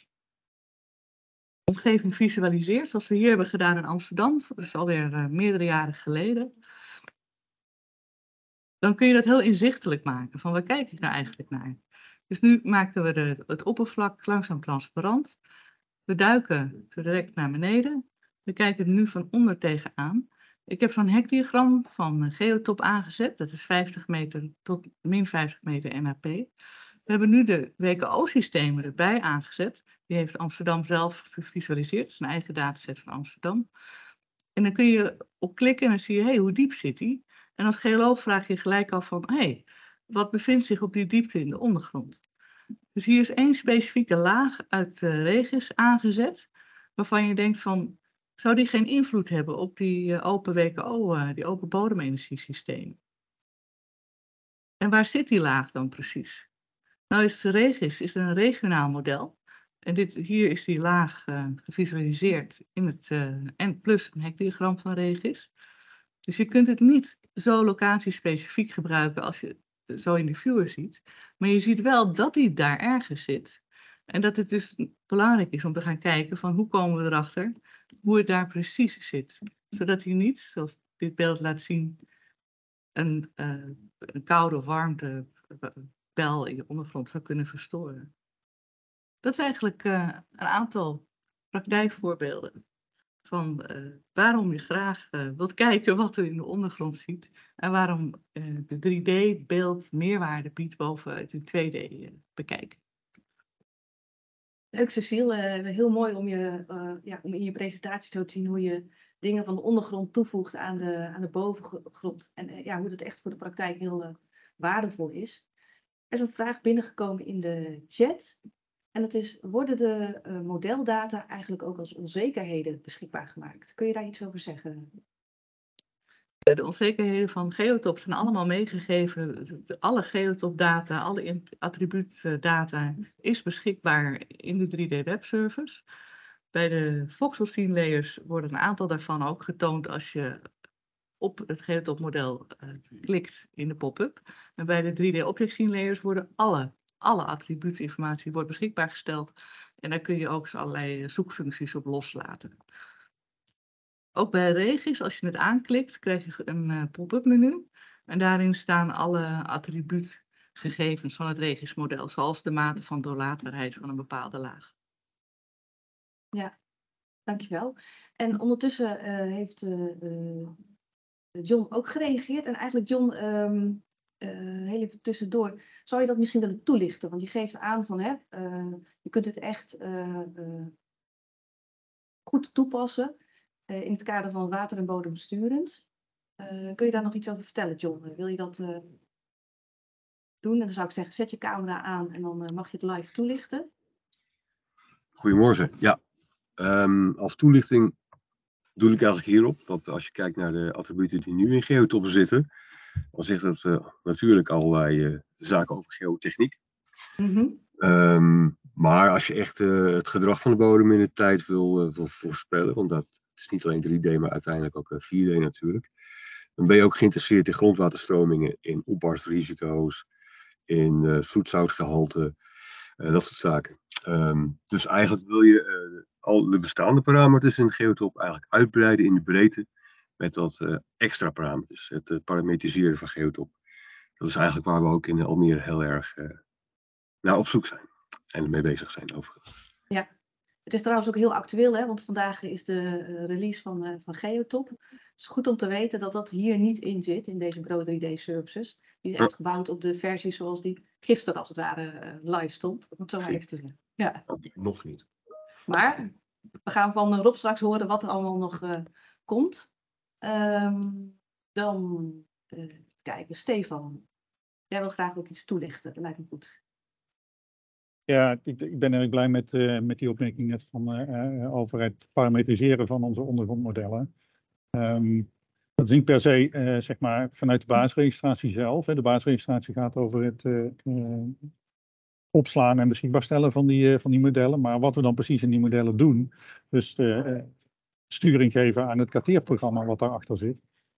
omgeving visualiseert, zoals we hier hebben gedaan in Amsterdam, dat is alweer uh, meerdere jaren geleden, dan kun je dat heel inzichtelijk maken, van waar kijk ik nou eigenlijk naar. Dus nu maken we de, het oppervlak langzaam transparant. We duiken zo direct naar beneden. We kijken er nu van onder tegenaan. Ik heb zo'n hekdiagram van Geotop aangezet. Dat is vijftig meter tot min vijftig meter N H P. We hebben nu de W K O-systemen erbij aangezet. Die heeft Amsterdam zelf gevisualiseerd. Dat is een eigen dataset van Amsterdam. En dan kun je op klikken en dan zie je, hé, hey, hoe diep zit die? En als geoloog vraag je gelijk af van, hé, hey, wat bevindt zich op die diepte in de ondergrond? Dus hier is één specifieke laag uit de regis aangezet, waarvan je denkt van, zou die geen invloed hebben op die uh, open W K O, uh, die open bodemenergiesystemen? En waar zit die laag dan precies? Nou is de regis is een regionaal model. En dit, hier is die laag uh, gevisualiseerd in het uh, en plus een hekdiagram van regis. Dus je kunt het niet zo locatiespecifiek gebruiken als je het zo in de viewer ziet. Maar je ziet wel dat hij daar ergens zit. En dat het dus belangrijk is om te gaan kijken van hoe komen we erachter hoe het daar precies zit. Zodat hij niet, zoals dit beeld laat zien, een, uh, een koude warmtepel in je ondergrond zou kunnen verstoren. Dat is eigenlijk uh, een aantal praktijkvoorbeelden van uh, waarom je graag uh, wilt kijken wat er in de ondergrond ziet en waarom uh, de drie D beeld meerwaarde biedt boven het in twee D uh, bekijken. Leuk Cecile, uh, heel mooi om, je, uh, ja, om in je presentatie zo te zien hoe je dingen van de ondergrond toevoegt aan de, aan de bovengrond en uh, ja, hoe dat echt voor de praktijk heel uh, waardevol is. Er is een vraag binnengekomen in de chat. En dat is, worden de uh, modeldata eigenlijk ook als onzekerheden beschikbaar gemaakt? Kun je daar iets over zeggen? De onzekerheden van Geotop zijn allemaal meegegeven. Alle Geotop-data, alle attribuutdata is beschikbaar in de drie D webservers. Bij de voxel scene layers worden een aantal daarvan ook getoond als je op het Geotop-model uh, klikt in de pop-up. En bij de drie D object scene layers worden alle Alle attribuutinformatie wordt beschikbaar gesteld. En daar kun je ook allerlei zoekfuncties op loslaten. Ook bij regis, als je het aanklikt, krijg je een uh, pop-up menu. En daarin staan alle attribuutgegevens van het regismodel. Zoals de mate van doorlaatbaarheid van een bepaalde laag. Ja, dankjewel. En ondertussen uh, heeft uh, uh, John ook gereageerd. En eigenlijk John... Um... Uh, heel even tussendoor, zou je dat misschien willen toelichten? Want je geeft aan van, hè, uh, je kunt het echt uh, uh, goed toepassen uh, in het kader van water- en bodembesturend. Uh, kun je daar nog iets over vertellen, John? Wil je dat uh, doen? En dan zou ik zeggen, zet je camera aan en dan uh, mag je het live toelichten. Goedemorgen, ja. Um, als toelichting doe ik eigenlijk hierop, dat als je kijkt naar de attributen die nu in Geotop zitten, dan zegt het uh, natuurlijk allerlei uh, zaken over geotechniek. Mm-hmm. Um, maar als je echt uh, het gedrag van de bodem in de tijd wil, uh, wil voorspellen, want dat is niet alleen drie D, maar uiteindelijk ook uh, vier D natuurlijk, dan ben je ook geïnteresseerd in grondwaterstromingen, in opbarstrisico's, in uh, zoetzoutgehalte, uh, dat soort zaken. Um, dus eigenlijk wil je uh, al de bestaande parameters in Geotop eigenlijk uitbreiden in de breedte met wat uh, extra parameters, het uh, parametriseren van Geotop. Dat is eigenlijk waar we ook in Almere heel erg uh, naar op zoek zijn en ermee bezig zijn overigens. Ja, het is trouwens ook heel actueel, hè, want vandaag is de uh, release van, uh, van Geotop. Het is goed om te weten dat dat hier niet in zit, in deze Bro drie D services. Die is echt ja. gebouwd op de versie zoals die gisteren als het ware uh, live stond. Om het zo maar even te zeggen. Ja. Nog niet. Maar we gaan van Rob straks horen wat er allemaal nog uh, komt. Um, dan uh, kijken, Stefan. Jij wil graag ook iets toelichten, dat lijkt me goed. Ja, ik, ik ben erg blij met, uh, met die opmerking net van, uh, over het parametriseren van onze ondergrondmodellen. Um, dat is niet per se uh, zeg maar vanuit de basisregistratie zelf. Hè. De basisregistratie gaat over het uh, uh, opslaan en beschikbaar stellen van die, uh, van die modellen. Maar wat we dan precies in die modellen doen, dus de, uh, sturing geven aan het karteerprogramma wat daarachter zit.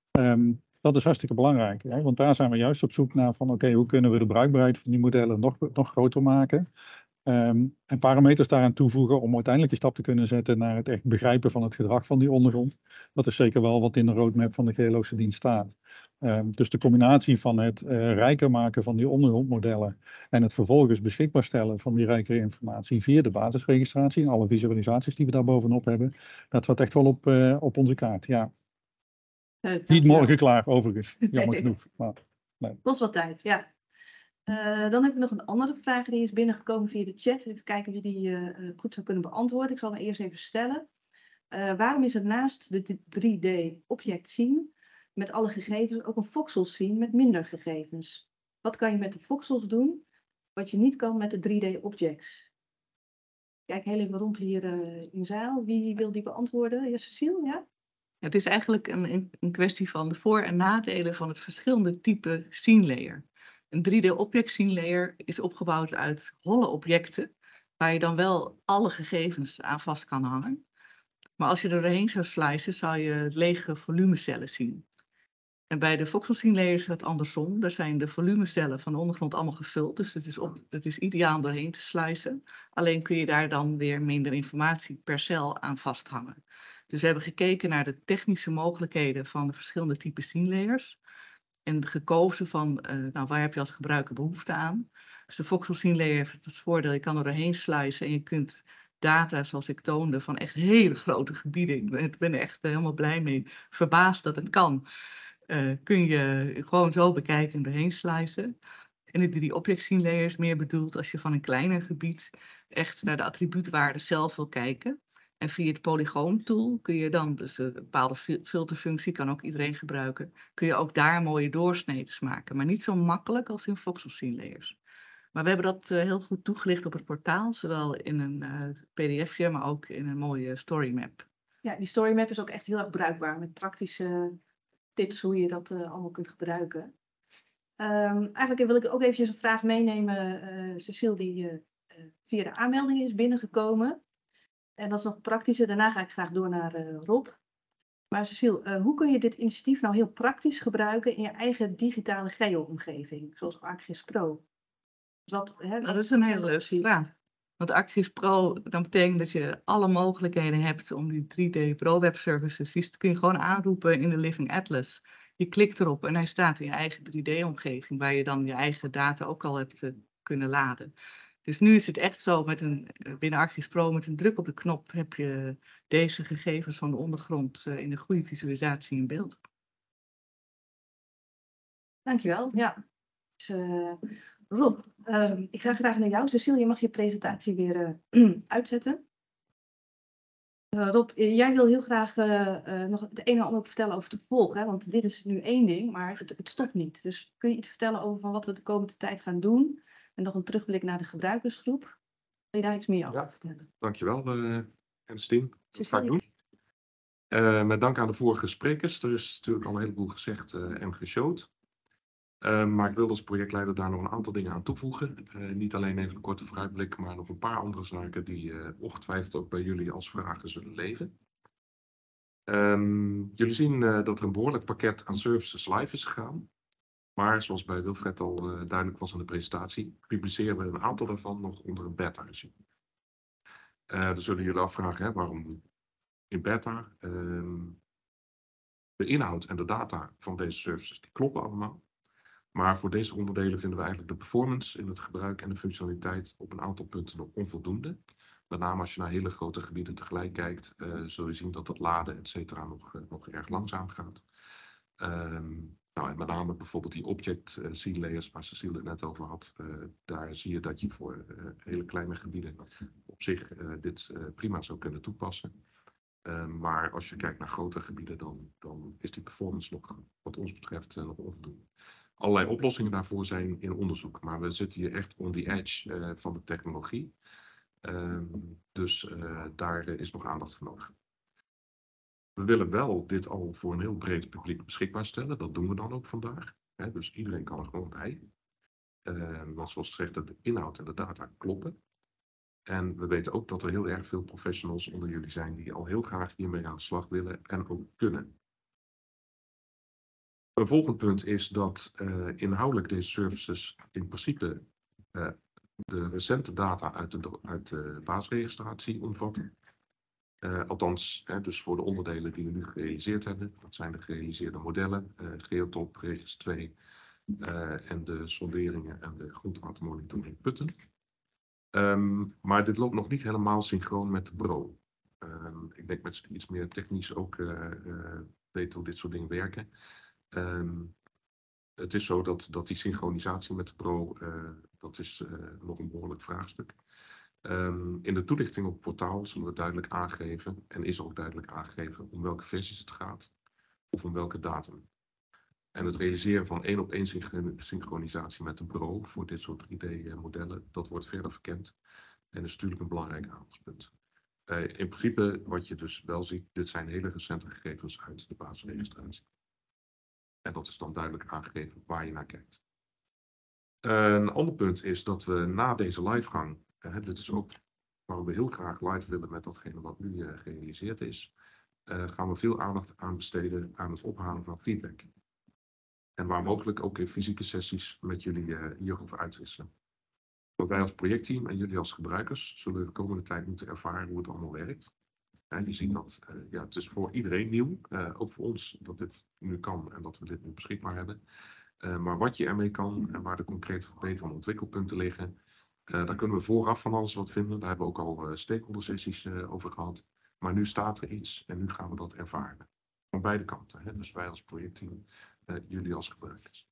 Um, dat is hartstikke belangrijk, hè? Want daar zijn we juist op zoek naar van oké, okay, hoe kunnen we de bruikbaarheid van die modellen nog, nog groter maken. Um, en parameters daaraan toevoegen om uiteindelijk die stap te kunnen zetten naar het echt begrijpen van het gedrag van die ondergrond. Dat is zeker wel wat in de roadmap van de geologische dienst staat. Um, dus de combinatie van het uh, rijker maken van die ondergrondmodellen en het vervolgens beschikbaar stellen van die rijkere informatie via de basisregistratie en alle visualisaties die we daar bovenop hebben, dat staat echt wel op, uh, op onze kaart, ja. Leuk, Niet morgen klaar, overigens. Jammer Nee. genoeg. Maar, nee. Kost wat tijd, ja. Uh, dan heb ik nog een andere vraag die is binnengekomen via de chat. Even kijken wie die uh, goed zou kunnen beantwoorden. Ik zal hem eerst even stellen. Uh, waarom is er naast de drie D object zien met alle gegevens ook een voxel zien met minder gegevens? Wat kan je met de voxels doen wat je niet kan met de drie D objects? Kijk heel even rond hier uh, in zaal. Wie wil die beantwoorden? Ja, Cecile, ja? Het is eigenlijk een, een kwestie van de voor- en nadelen van het verschillende type scene layer. Een drie D object scene layer is opgebouwd uit holle objecten, waar je dan wel alle gegevens aan vast kan hangen. Maar als je er doorheen zou slicen, zou je lege volumecellen zien. En bij de voxel scene layer is het andersom. Daar zijn de volumecellen van de ondergrond allemaal gevuld, dus het is, op, het is ideaal om doorheen te slicen. Alleen kun je daar dan weer minder informatie per cel aan vasthangen. Dus we hebben gekeken naar de technische mogelijkheden van de verschillende typen scene layers. En gekozen van, uh, nou, waar heb je als gebruiker behoefte aan? Dus de voxel scene layer heeft het voordeel, je kan er doorheen slicen en je kunt data, zoals ik toonde, van echt hele grote gebieden. Ik ben, ik ben er echt helemaal blij mee, verbaasd dat het kan. Uh, kun je gewoon zo bekijken en doorheen slicen. En de drie object scene layer is meer bedoeld als je van een kleiner gebied echt naar de attribuutwaarde zelf wil kijken. En via het polygoon tool kun je dan, dus een bepaalde filterfunctie kan ook iedereen gebruiken, kun je ook daar mooie doorsneden maken. Maar niet zo makkelijk als in voxel scene layers. Maar we hebben dat uh, heel goed toegelicht op het portaal, zowel in een uh, P D F'je, maar ook in een mooie storymap. Ja, die storymap is ook echt heel erg bruikbaar met praktische tips hoe je dat uh, allemaal kunt gebruiken. Um, eigenlijk wil ik ook eventjes een vraag meenemen, uh, Cecile, die uh, via de aanmelding is binnengekomen. En dat is nog praktischer. Daarna ga ik graag door naar uh, Rob. Maar Cecile, uh, hoe kun je dit initiatief nou heel praktisch gebruiken in je eigen digitale geo-omgeving, zoals ArcGIS Pro? Wat, hè, nou, dat is een hele leuke vraag. Want ArcGIS Pro, dan betekent dat je alle mogelijkheden hebt om die drie D Pro Web Services, die kun je gewoon aanroepen in de Living Atlas. Je klikt erop en hij staat in je eigen drie D-omgeving, waar je dan je eigen data ook al hebt uh, kunnen laden. Dus nu is het echt zo, met een, binnen ArcGIS Pro, met een druk op de knop heb je deze gegevens van de ondergrond uh, in een goede visualisatie in beeld. Dankjewel. Ja. Dus, uh, Rob, uh, ik ga graag naar jou. Cecile, je mag je presentatie weer uh, uitzetten. Uh, Rob, jij wil heel graag uh, uh, nog het een en ander vertellen over het vervolg, hè? Want dit is nu één ding, maar het, het stopt niet. Dus kun je iets vertellen over van wat we de komende tijd gaan doen? En nog een terugblik naar de gebruikersgroep. Wil je daar iets meer over ja, vertellen? Dankjewel, uh, Ernestine. Dat ga ik doen. Uh, met dank aan de vorige sprekers. Er is natuurlijk al een heleboel gezegd uh, en geshowd. Uh, maar ik wil als projectleider daar nog een aantal dingen aan toevoegen. Uh, niet alleen even een korte vooruitblik, maar nog een paar andere zaken die uh, ongetwijfeld ook bij jullie als vragen zullen leven. Um, jullie zien uh, dat er een behoorlijk pakket aan services live is gegaan. Maar zoals bij Wilfred al uh, duidelijk was in de presentatie, publiceren we een aantal daarvan nog onder een beta-regime. Uh, dan zullen jullie afvragen, hè, waarom in beta? Um, de inhoud en de data van deze services die kloppen allemaal. Maar voor deze onderdelen vinden we eigenlijk de performance in het gebruik en de functionaliteit op een aantal punten nog onvoldoende. Met name als je naar hele grote gebieden tegelijk kijkt, uh, zul je zien dat het laden, et cetera, nog, uh, nog erg langzaam gaat. Um, nou, en met name bijvoorbeeld die object uh, scene layers waar Cecile het net over had. Uh, daar zie je dat je voor uh, hele kleine gebieden op zich uh, dit uh, prima zou kunnen toepassen. Uh, maar als je kijkt naar grote gebieden, dan, dan is die performance nog, wat ons betreft, uh, nog onvoldoende. allerlei oplossingen daarvoor zijn in onderzoek. Maar we zitten hier echt on the edge uh, van de technologie. Um, dus uh, daar uh, is nog aandacht voor nodig. We willen wel dit al voor een heel breed publiek beschikbaar stellen. Dat doen we dan ook vandaag. Hè, dus iedereen kan er gewoon bij. Uh, want zoals gezegd, de inhoud en de data kloppen. En we weten ook dat er heel erg veel professionals onder jullie zijn die al heel graag hiermee aan de slag willen en ook kunnen. Een volgend punt is dat uh, inhoudelijk deze services in principe uh, de recente data uit de, uit de basisregistratie omvatten. Uh, althans, hè, dus voor de onderdelen die we nu gerealiseerd hebben. Dat zijn de gerealiseerde modellen, uh, Geotop, Regis twee uh, en de sonderingen en de grondwatermonitoring Putten. Um, maar dit loopt nog niet helemaal synchroon met de B R O. Um, ik denk met iets meer technisch ook uh, uh, weten hoe dit soort dingen werken. Um, het is zo dat, dat die synchronisatie met de B R O, uh, dat is uh, nog een behoorlijk vraagstuk. Um, in de toelichting op het portaal zullen we duidelijk aangeven, en is ook duidelijk aangegeven, om welke versies het gaat, of om welke datum. En het realiseren van één op één synchronisatie met de B R O voor dit soort drie D-modellen, dat wordt verder verkend. En is natuurlijk een belangrijk aandachtspunt. Uh, in principe, wat je dus wel ziet, dit zijn hele recente gegevens uit de basisregistratie. En dat is dan duidelijk aangegeven waar je naar kijkt. Uh, een ander punt is dat we na deze livegang, uh, dit is ook waar we heel graag live willen met datgene wat nu uh, gerealiseerd is, uh, gaan we veel aandacht aan besteden aan het ophalen van feedback. En waar mogelijk ook in fysieke sessies met jullie uh, hierover uitwisselen. Want wij als projectteam en jullie als gebruikers zullen de komende tijd moeten ervaren hoe het allemaal werkt. En je ziet dat uh, ja, het is voor iedereen nieuw, uh, ook voor ons, dat dit nu kan en dat we dit nu beschikbaar hebben. Uh, maar wat je ermee kan en waar de concrete verbeterende ontwikkelpunten liggen, uh, daar kunnen we vooraf van alles wat vinden. Daar hebben we ook al uh, stakeholder sessies uh, over gehad. Maar nu staat er iets en nu gaan we dat ervaren. Van beide kanten, hè? Dus wij als projectteam, uh, jullie als gebruikers.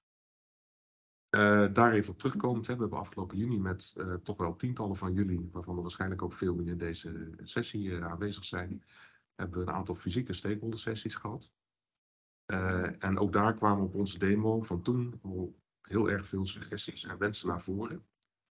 Uh, daar even op terugkomend, hè. We hebben afgelopen juni met uh, toch wel tientallen van jullie, waarvan er waarschijnlijk ook veel in deze sessie uh, aanwezig zijn, hebben we een aantal fysieke stakeholder sessies gehad. Uh, en ook daar kwamen op onze demo van toen al heel erg veel suggesties en wensen naar voren.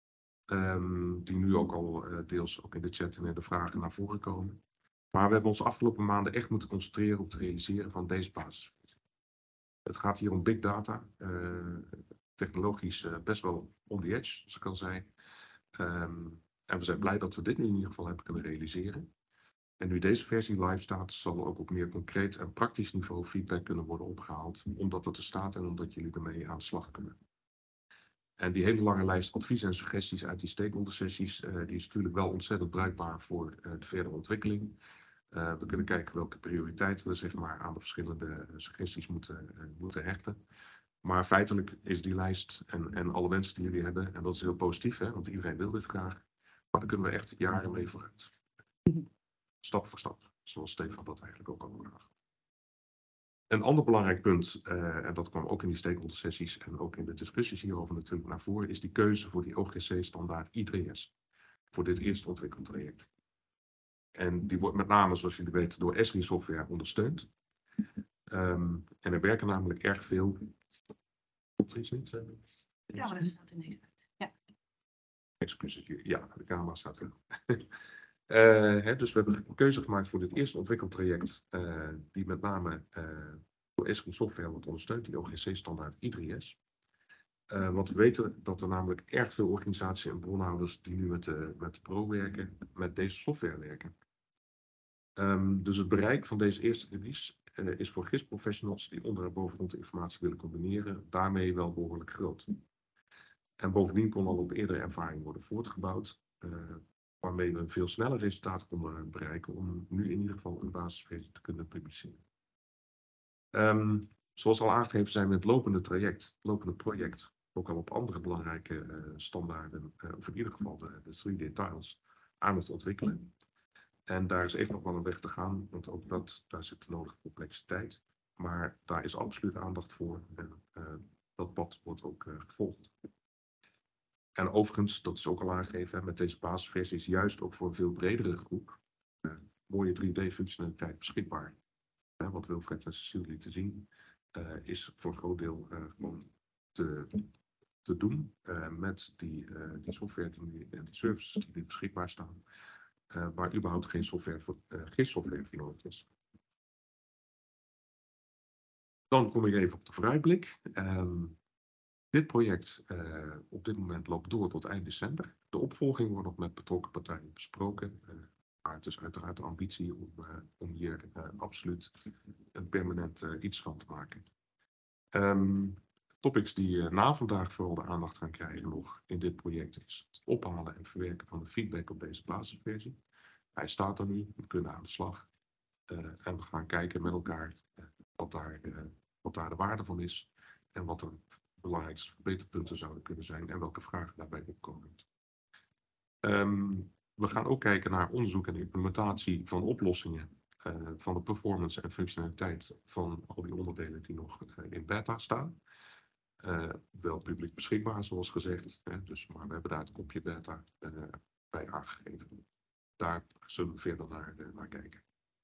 Um, die nu ook al uh, deels ook in de chat en in de vragen naar voren komen. Maar we hebben ons de afgelopen maanden echt moeten concentreren op het realiseren van deze basis. Het gaat hier om big data. Uh, technologisch uh, best wel on the edge, zoals ik al zei. Um, en we zijn blij dat we dit nu in ieder geval hebben kunnen realiseren. En nu deze versie live staat, zal er ook op meer concreet en praktisch niveau feedback kunnen worden opgehaald, omdat het er staat en omdat jullie ermee aan de slag kunnen. En die hele lange lijst adviezen en suggesties uit die stakeholder sessies, uh, die is natuurlijk wel ontzettend bruikbaar voor uh, de verdere ontwikkeling. Uh, we kunnen kijken welke prioriteiten we zeg maar, aan de verschillende suggesties moeten, uh, moeten hechten. Maar feitelijk is die lijst en, en alle wensen die jullie hebben, en dat is heel positief, hè, want iedereen wil dit graag, maar daar kunnen we echt jaren mee vooruit. Stap voor stap, zoals Stefan dat eigenlijk ook al vraagt. Een ander belangrijk punt, uh, en dat kwam ook in die stakeholder sessies en ook in de discussies hierover natuurlijk naar voren, is die keuze voor die O G C-standaard I drie S, voor dit eerste ontwikkeltraject. En die wordt met name, zoals jullie weten, door Esri software ondersteund. Um, en er werken namelijk erg veel. Komt er iets niet? Ja, maar dat staat ineens uit. Ja. Excuses, ja, de camera staat er. uh, hè, dus we hebben een keuze gemaakt voor dit eerste ontwikkeltraject, uh, die met name uh, door Esri software wordt ondersteund, die O G C-standaard I drie S. Uh, want we weten dat er namelijk erg veel organisaties en bronhouders die nu met de, met de Pro werken, met deze software werken. Um, dus het bereik van deze eerste release uh, is voor G I S-professionals die onder en bovengrond de informatie willen combineren, daarmee wel behoorlijk groot. En bovendien kon al op eerdere ervaring worden voortgebouwd, uh, waarmee we een veel sneller resultaat konden bereiken om nu in ieder geval een basisversie te kunnen publiceren. Um, zoals al aangegeven zijn we het lopende traject, het lopende project, ook al op andere belangrijke uh, standaarden, uh, of in ieder geval de, de drie D tiles, aan het ontwikkelen. En daar is even nog wel een weg te gaan, want ook dat, daar zit de nodige complexiteit. Maar daar is absoluut aandacht voor en uh, dat pad wordt ook uh, gevolgd. En overigens, dat is ook al aangegeven, hè, met deze basisversie is juist ook voor een veel bredere groep uh, mooie drie D-functionaliteit beschikbaar. Uh, wat Wilfred en Cecile lieten zien, uh, is voor een groot deel uh, gewoon te, te doen uh, met die, uh, die software, die, die services die beschikbaar staan, uh, waar überhaupt geen software voor, uh, G I S-software voor nodig is. Dan kom ik even op de vooruitblik. Um, dit project uh, op dit moment loopt door tot eind december. De opvolging wordt nog met betrokken partijen besproken. Uh, maar het is uiteraard de ambitie om, uh, om hier uh, absoluut een permanent uh, iets van te maken. Um, topics die uh, na vandaag vooral de aandacht gaan krijgen nog in dit project is het ophalen en verwerken van de feedback op deze basisversie. Hij staat er nu, we kunnen aan de slag. Uh, en we gaan kijken met elkaar uh, wat, daar, uh, wat daar de waarde van is en wat de belangrijkste verbeterpunten zouden kunnen zijn en welke vragen daarbij opkomen. Um, we gaan ook kijken naar onderzoek en implementatie van oplossingen uh, van de performance en functionaliteit van al die onderdelen die nog uh, in beta staan. Uh, wel publiek beschikbaar zoals gezegd, hè, dus, maar we hebben daar het kopje beta uh, bij aangegeven. Daar zullen we verder naar, uh, naar kijken.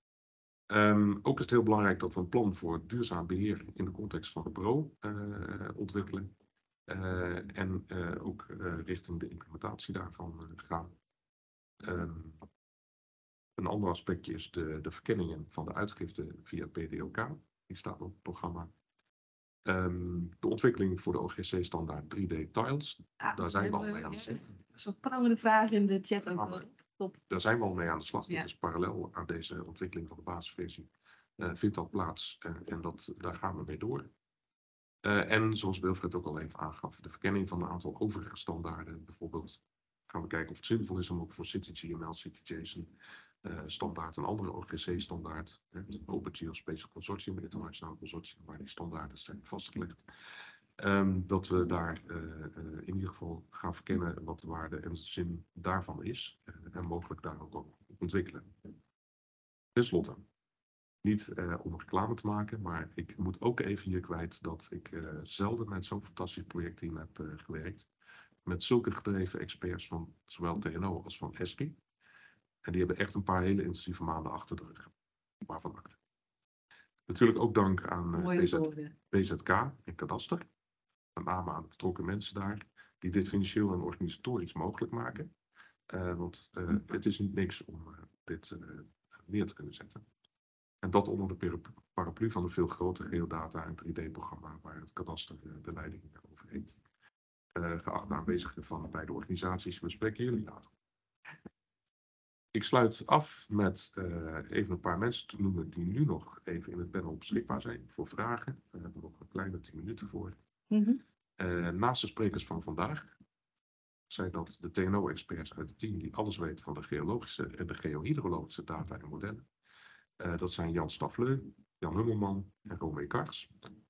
Um, ook is het heel belangrijk dat we een plan voor duurzaam beheer in de context van de B R O uh, ontwikkelen. Uh, en uh, ook uh, richting de implementatie daarvan uh, gaan. Um, een ander aspectje is de, de verkenningen van de uitgifte via P D O K. Die staat op het programma. Um, de ontwikkeling voor de O G C-standaard drie D tiles. Ah, Daar zijn we al mee aan de slag. Dat is een prangende vraag in de chat ook wel. Top. Daar zijn we al mee aan de slag. Ja. Dat is parallel aan deze ontwikkeling van de basisversie. Uh, vindt dat plaats uh, en dat, daar gaan we mee door. Uh, en zoals Wilfred ook al even aangaf, de verkenning van een aantal overige standaarden. Bijvoorbeeld gaan we kijken of het zinvol is om ook voor CityGML, CityJSON uh, standaard een andere O G C-standaard, het Open Geospatial Consortium, het internationaal consortium waar die standaarden zijn vastgelegd. Um, dat we daar uh, uh, in ieder geval gaan verkennen wat de waarde en de zin daarvan is. Uh, en mogelijk daar ook op ontwikkelen. Ten slotte, niet uh, om reclame te maken, maar ik moet ook even hier kwijt dat ik uh, zelden met zo'n fantastisch projectteam heb uh, gewerkt. Met zulke gedreven experts van zowel T N O als van Esri. En die hebben echt een paar hele intensieve maanden achter de rug. Waarvan acte. Natuurlijk ook dank aan uh, B Z, B Z K en Kadaster. Met name aan de betrokken mensen daar, die dit financieel en organisatorisch mogelijk maken. Uh, want uh, het is niet niks om uh, dit uh, neer te kunnen zetten. En dat onder de paraplu van een veel groter geodata en drie D-programma waar het kadaster uh, de leiding over heeft. Uh, geacht de aanwezigen van beide organisaties, we spreken jullie later. Ik sluit af met uh, even een paar mensen te noemen die nu nog even in het panel beschikbaar zijn voor vragen. We hebben nog een kleine tien minuten voor. Mm-hmm. Uh, naast de sprekers van vandaag zijn dat de T N O-experts uit het team die alles weten van de geologische en de geohydrologische data en modellen. Uh, dat zijn Jan Stafleu, Jan Hummelman en Romee Kars.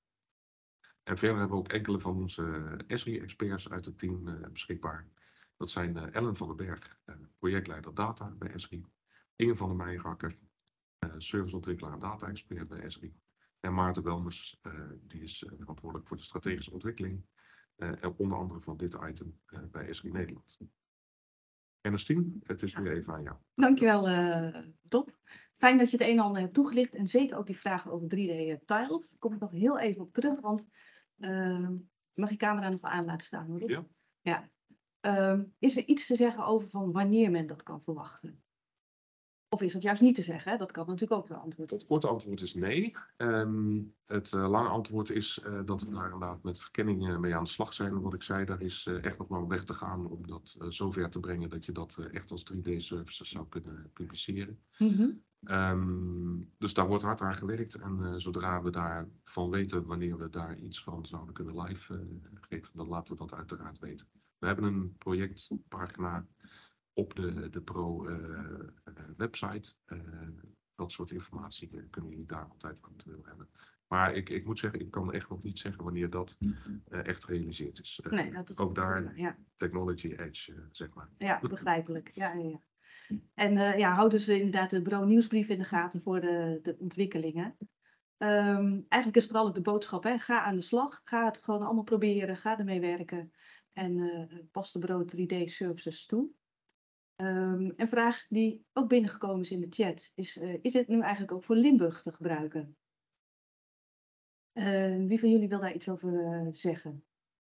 En verder hebben we ook enkele van onze Esri-experts uit het team uh, beschikbaar. Dat zijn uh, Ellen van den Berg, uh, projectleider data bij Esri. Inge van der Meijerakker, uh, serviceontwikkelaar en data-expert bij Esri. En Maarten Welmers, uh, die is uh, verantwoordelijk voor de strategische ontwikkeling. Uh, en onder andere van dit item uh, bij Esri Nederland. Ernestine, het is weer even aan jou. Dankjewel, uh, Top. Fijn dat je het een en ander hebt toegelicht. En zeker ook die vragen over drie D tiles. Daar kom ik nog heel even op terug. Want uh, mag je camera nog wel aan laten staan, hoor? Ja. Ja. Uh, is er iets te zeggen over van wanneer men dat kan verwachten? Of is dat juist niet te zeggen? Hè? Dat kan natuurlijk ook wel antwoord. Het korte antwoord is nee. Um, het uh, lange antwoord is uh, dat we daar inderdaad met de verkenning uh, mee aan de slag zijn. Wat ik zei, daar is uh, echt nog wel een weg te gaan om dat uh, zover te brengen dat je dat uh, echt als drie D-services zou kunnen publiceren. Mm-hmm. Um, dus daar wordt hard aan gewerkt. En uh, zodra we daarvan weten wanneer we daar iets van zouden kunnen live uh, geven, dan laten we dat uiteraard weten. We hebben een projectpagina op de, de Pro uh, uh, website. Uh, dat soort informatie uh, kunnen jullie daar altijd actueel hebben. Maar ik, ik moet zeggen, ik kan echt nog niet zeggen wanneer dat uh, echt gerealiseerd is. Uh, Nee, dat is ook daar prima, ja. technology edge, uh, zeg maar. Ja, begrijpelijk. Ja, ja, ja. En uh, ja, houd dus inderdaad de Bureau nieuwsbrief in de gaten voor de, de ontwikkelingen. Um, eigenlijk is vooral ook de boodschap, hè. Ga aan de slag. Ga het gewoon allemaal proberen. Ga ermee werken. En uh, pas de Bureau drie D-services toe. Um, een vraag die ook binnengekomen is in de chat is, uh, is het nu eigenlijk ook voor Limburg te gebruiken? Uh, wie van jullie wil daar iets over uh, zeggen?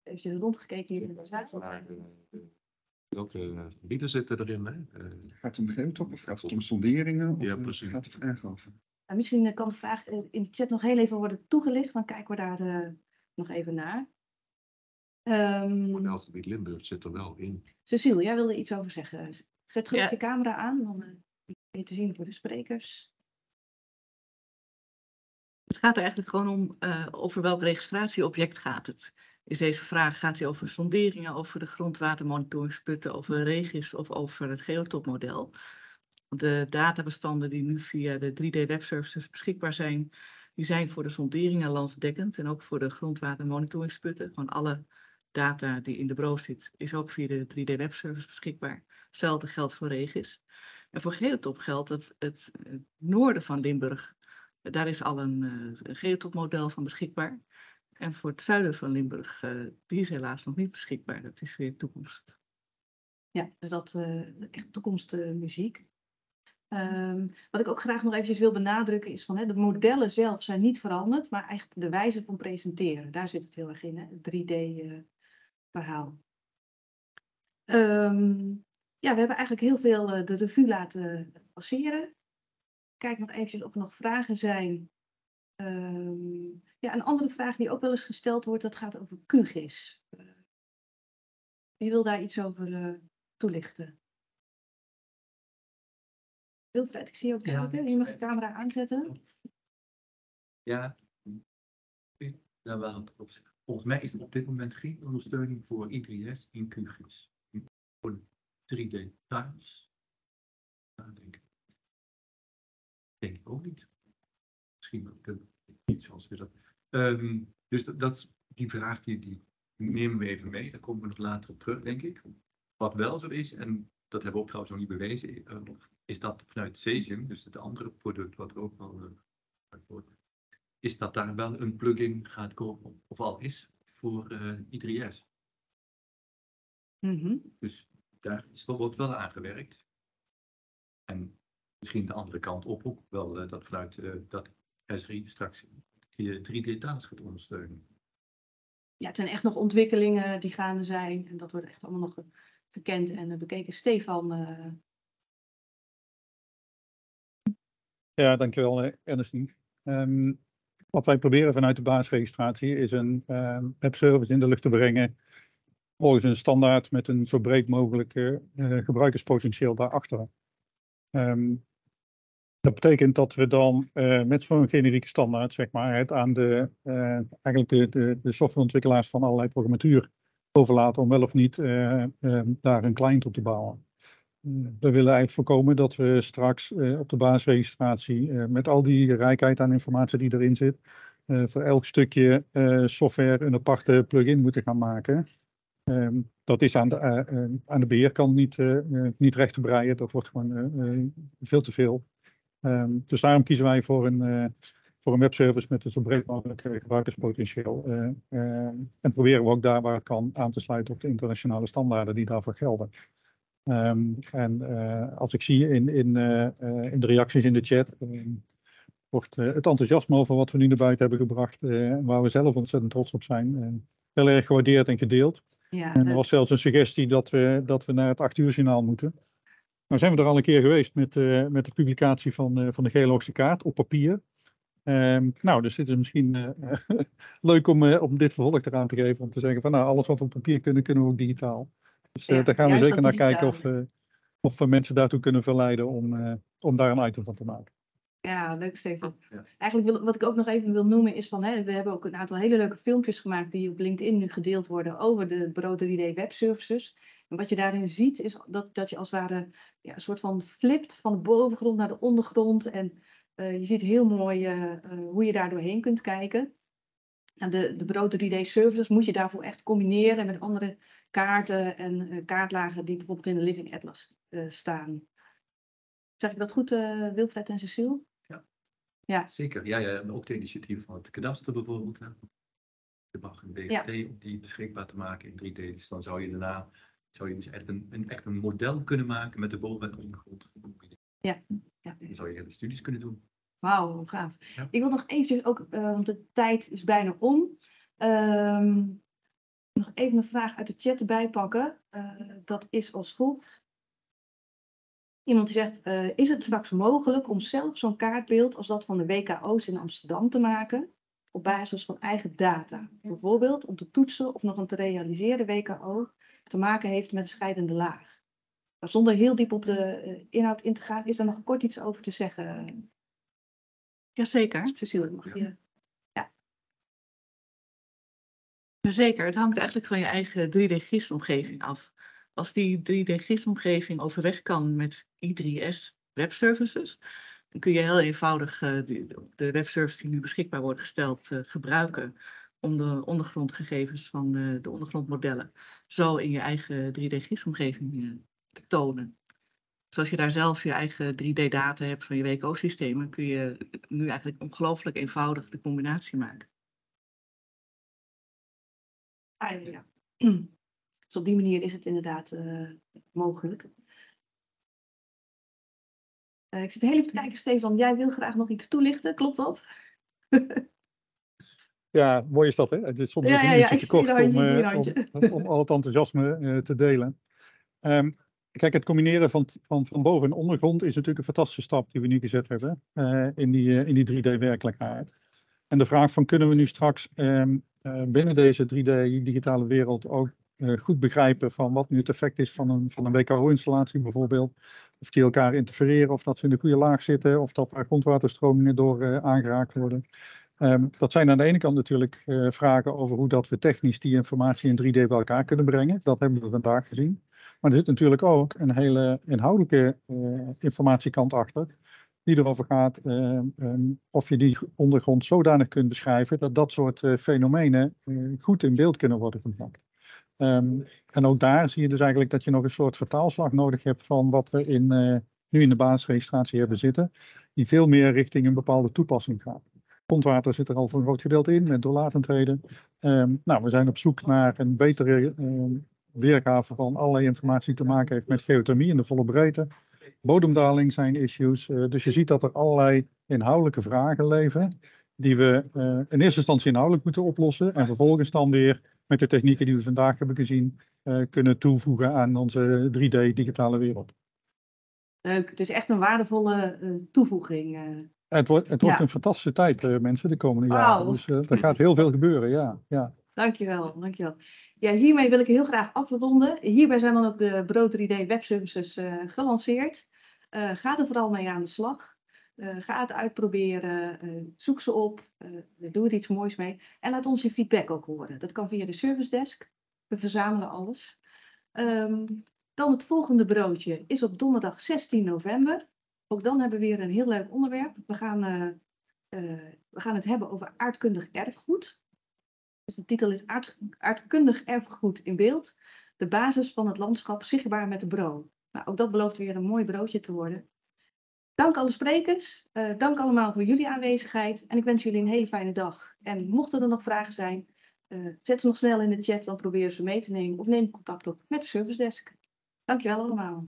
even rondgekeken hier in de zaal. Maar, eh, eh, welke gebieden zitten erin? Hè? Eh, Gaat het om geotop of gaat het om sonderingen? Of Ja, eh, precies. gaat de vraag over? Nou, misschien eh, kan de vraag eh, in de chat nog heel even worden toegelicht. Dan kijken we daar eh, nog even naar. Ehm Modelgebied Limburg zit er wel in. Cecile, jij wilde iets over zeggen. Zet gerust Ja. je camera aan, dan eh, ben je te zien voor de sprekers. Het gaat er eigenlijk gewoon om uh, over welk registratieobject gaat het. Is deze vraag, gaat die over sonderingen, over de grondwatermonitoringsputten, over regis of over het geotopmodel? De databestanden die nu via de drie D webservices beschikbaar zijn, die zijn voor de sonderingen landsdekkend en ook voor de grondwatermonitoringsputten. Gewoon alle data die in de bro zit, is ook via de drie D webservice beschikbaar. Hetzelfde geldt voor regis. En voor geotop geldt dat het, het noorden van Limburg, daar is al een uh, geotopmodel van beschikbaar. En voor het zuiden van Limburg, uh, die is helaas nog niet beschikbaar. Dat is weer toekomst. Ja, dus dat uh, echt toekomstmuziek. Um, wat ik ook graag nog eventjes wil benadrukken is van hè, de modellen zelf zijn niet veranderd, maar eigenlijk de wijze van presenteren. Daar zit het heel erg in, hè, het drie D uh, verhaal. Um, ja, we hebben eigenlijk heel veel uh, de revue laten passeren. Kijk nog eventjes of er nog vragen zijn. Um, ja, een andere vraag die ook wel eens gesteld wordt, dat gaat over Q G I S. Uh, wie wil daar iets over uh, toelichten? Wilfred, ik zie je ook kijken. Je mag de camera aanzetten. Ja, daar wel het op zich. Volgens mij is er op dit moment geen ondersteuning voor I drie S in Q G I S. Voor drie D tiles. Nou, denk ik. Denk ik ook niet. Misschien niet zoals we dat. Um, dus dat, dat, die vraag die, die nemen we even mee. Daar komen we nog later op terug, denk ik. Wat wel zo is, en dat hebben we ook trouwens nog niet bewezen, uh, is dat vanuit Cesium, dus het andere product wat er ook wel uh, wordt, is dat daar wel een plugin gaat komen, of al is, voor uh, I drie S. Mm-hmm. Dus daar is, wordt wel aangewerkt. En misschien de andere kant op ook wel, uh, dat vanuit uh, dat S drie straks je drie D taals gaat ondersteunen. Ja, het zijn echt nog ontwikkelingen die gaande zijn. En dat wordt echt allemaal nog gekend en bekeken. Stefan. Uh... Ja, dankjewel Ernestine. Um, wat wij proberen vanuit de basisregistratie is een uh, webservice in de lucht te brengen. Volgens een standaard met een zo breed mogelijk uh, gebruikerspotentieel daarachter. Um, Dat betekent dat we dan uh, met zo'n generieke standaard, zeg maar, het aan de, uh, eigenlijk de, de, de softwareontwikkelaars van allerlei programmatuur overlaten om wel of niet uh, uh, daar een client op te bouwen. Uh, we willen eigenlijk voorkomen dat we straks uh, op de basisregistratie uh, met al die rijkheid aan informatie die erin zit, uh, voor elk stukje uh, software een aparte plugin moeten gaan maken. Um, dat is aan de, uh, uh, aan de beheerkant niet, uh, uh, niet recht te breien, dat wordt gewoon uh, uh, veel te veel. Um, dus daarom kiezen wij voor een, uh, voor een webservice met een zo breed mogelijk gebruikerspotentieel. Uh, uh, en proberen we ook daar waar het kan aan te sluiten op de internationale standaarden die daarvoor gelden. Um, en uh, als ik zie in, in, uh, uh, in de reacties in de chat, uh, wordt uh, het enthousiasme over wat we nu naar buiten hebben gebracht, uh, waar we zelf ontzettend trots op zijn, uh, heel erg gewaardeerd en gedeeld. Ja, en er was zelfs een suggestie dat we, dat we naar het acht uur journaal moeten. Nou zijn we er al een keer geweest met, uh, met de publicatie van, uh, van de geologische kaart op papier. Um, nou, dus dit is misschien uh, leuk om, uh, om dit vervolg eraan te geven. Om te zeggen van nou, alles wat we op papier kunnen, kunnen we ook digitaal. Dus uh, ja, daar gaan we zeker naar digitaal. kijken of, uh, of we mensen daartoe kunnen verleiden om, uh, om daar een item van te maken. Ja, leuk Stefan. Ja. Eigenlijk wil, wat ik ook nog even wil noemen is van, hè, we hebben ook een aantal hele leuke filmpjes gemaakt die op LinkedIn nu gedeeld worden over de Bureau drie D webservices. En wat je daarin ziet is dat, dat je als het ware ja, een soort van flipt van de bovengrond naar de ondergrond. En uh, je ziet heel mooi uh, uh, hoe je daar doorheen kunt kijken. En de, de Bureau drie D services moet je daarvoor echt combineren met andere kaarten en uh, kaartlagen die bijvoorbeeld in de Living Atlas uh, staan. Zeg ik dat goed, uh, Wilfred en Cecile? Ja. Zeker, ja, ja, ook de initiatieven van het kadaster bijvoorbeeld. Hè. Je mag een B G T ja. om die beschikbaar te maken in drie D. Dus dan zou je daarna zou je dus echt een, een, echt een model kunnen maken met de boven- en ondergrond. Ja. Ja. Dan zou je hele studies kunnen doen. Wauw, gaaf. Ja. Ik wil nog eventjes ook, uh, want de tijd is bijna om. Um, nog even een vraag uit de chat erbij pakken. Uh, dat is als volgt. Iemand die zegt, uh, is het straks mogelijk om zelf zo'n kaartbeeld als dat van de W K O's in Amsterdam te maken? Op basis van eigen data. Bijvoorbeeld om te toetsen of nog een te realiseren W K O te maken heeft met een scheidende laag. Maar zonder heel diep op de uh, inhoud in te gaan, is er nog kort iets over te zeggen. Jazeker. Cecile, mag je? Ja. Jazeker, het hangt eigenlijk van je eigen drie D GIS-omgeving af. Als die drie D GIS-omgeving overweg kan met I drie S webservices, dan kun je heel eenvoudig uh, de, de webservice die nu beschikbaar wordt gesteld uh, gebruiken om de ondergrondgegevens van uh, de ondergrondmodellen zo in je eigen drie D GIS-omgeving uh, te tonen. Dus als je daar zelf je eigen drie D data hebt van je W K O-systemen, kun je nu eigenlijk ongelooflijk eenvoudig de combinatie maken. Ah, ja. Dus op die manier is het inderdaad uh, mogelijk. Uh, ik zit heel even te kijken, Stefan, jij wil graag nog iets toelichten, klopt dat? Ja, mooi is dat, hè? Het is soms ja, een ja, uurtje ja, te kort om, uh, om, om al het enthousiasme uh, te delen. Um, kijk, het combineren van, van, van boven- en ondergrond is natuurlijk een fantastische stap die we nu gezet hebben uh, in die, uh, in die drie D-werkelijkheid. En de vraag van kunnen we nu straks um, uh, binnen deze drie D-digitale wereld ook uh, goed begrijpen van wat nu het effect is van een, van een W K O-installatie bijvoorbeeld. Of die elkaar interfereren, of dat ze in de goede laag zitten, of dat er grondwaterstromingen door uh, aangeraakt worden. Um, dat zijn aan de ene kant natuurlijk uh, vragen over hoe dat we technisch die informatie in drie D bij elkaar kunnen brengen. Dat hebben we vandaag gezien. Maar er zit natuurlijk ook een hele inhoudelijke uh, informatiekant achter. Die erover gaat uh, um, of je die ondergrond zodanig kunt beschrijven dat dat soort uh, fenomenen uh, goed in beeld kunnen worden gebracht. Um, en ook daar zie je dus eigenlijk dat je nog een soort vertaalslag nodig hebt van wat we in, uh, nu in de basisregistratie hebben zitten. Die veel meer richting een bepaalde toepassing gaat. Grondwater zit er al voor een groot gedeelte in met doorlatendheden. Um, nou, we zijn op zoek naar een betere um, weergave van allerlei informatie die te maken heeft met geothermie in de volle breedte. Bodemdaling zijn issues. Uh, dus je ziet dat er allerlei inhoudelijke vragen leven die we uh, in eerste instantie inhoudelijk moeten oplossen en vervolgens dan weer met de technieken die we vandaag hebben gezien uh, kunnen toevoegen aan onze drie D digitale wereld. Leuk, het is echt een waardevolle uh, toevoeging. Uh. Het wordt, het wordt ja. een fantastische tijd, uh, mensen, de komende wow. jaren. Dus uh, er gaat heel veel gebeuren, ja. ja. Dankjewel, dankjewel. Ja, hiermee wil ik heel graag afronden. Hierbij zijn dan ook de Bureau drie D webservices uh, gelanceerd. Uh, ga er vooral mee aan de slag. Uh, ga het uitproberen, uh, zoek ze op, uh, doe er iets moois mee. En laat ons je feedback ook horen. Dat kan via de service desk. We verzamelen alles. Um, dan het volgende broodje is op donderdag zestien november. Ook dan hebben we weer een heel leuk onderwerp. We gaan, uh, uh, we gaan het hebben over aardkundig erfgoed. Dus de titel is Aard, Aardkundig erfgoed in beeld. De basis van het landschap zichtbaar met de bro. Nou, ook dat belooft weer een mooi broodje te worden. Dank alle sprekers. Uh, dank allemaal voor jullie aanwezigheid. En ik wens jullie een hele fijne dag. En mochten er nog vragen zijn, uh, zet ze nog snel in de chat. Dan proberen ze mee te nemen. Of neem contact op met de service desk. Dankjewel allemaal.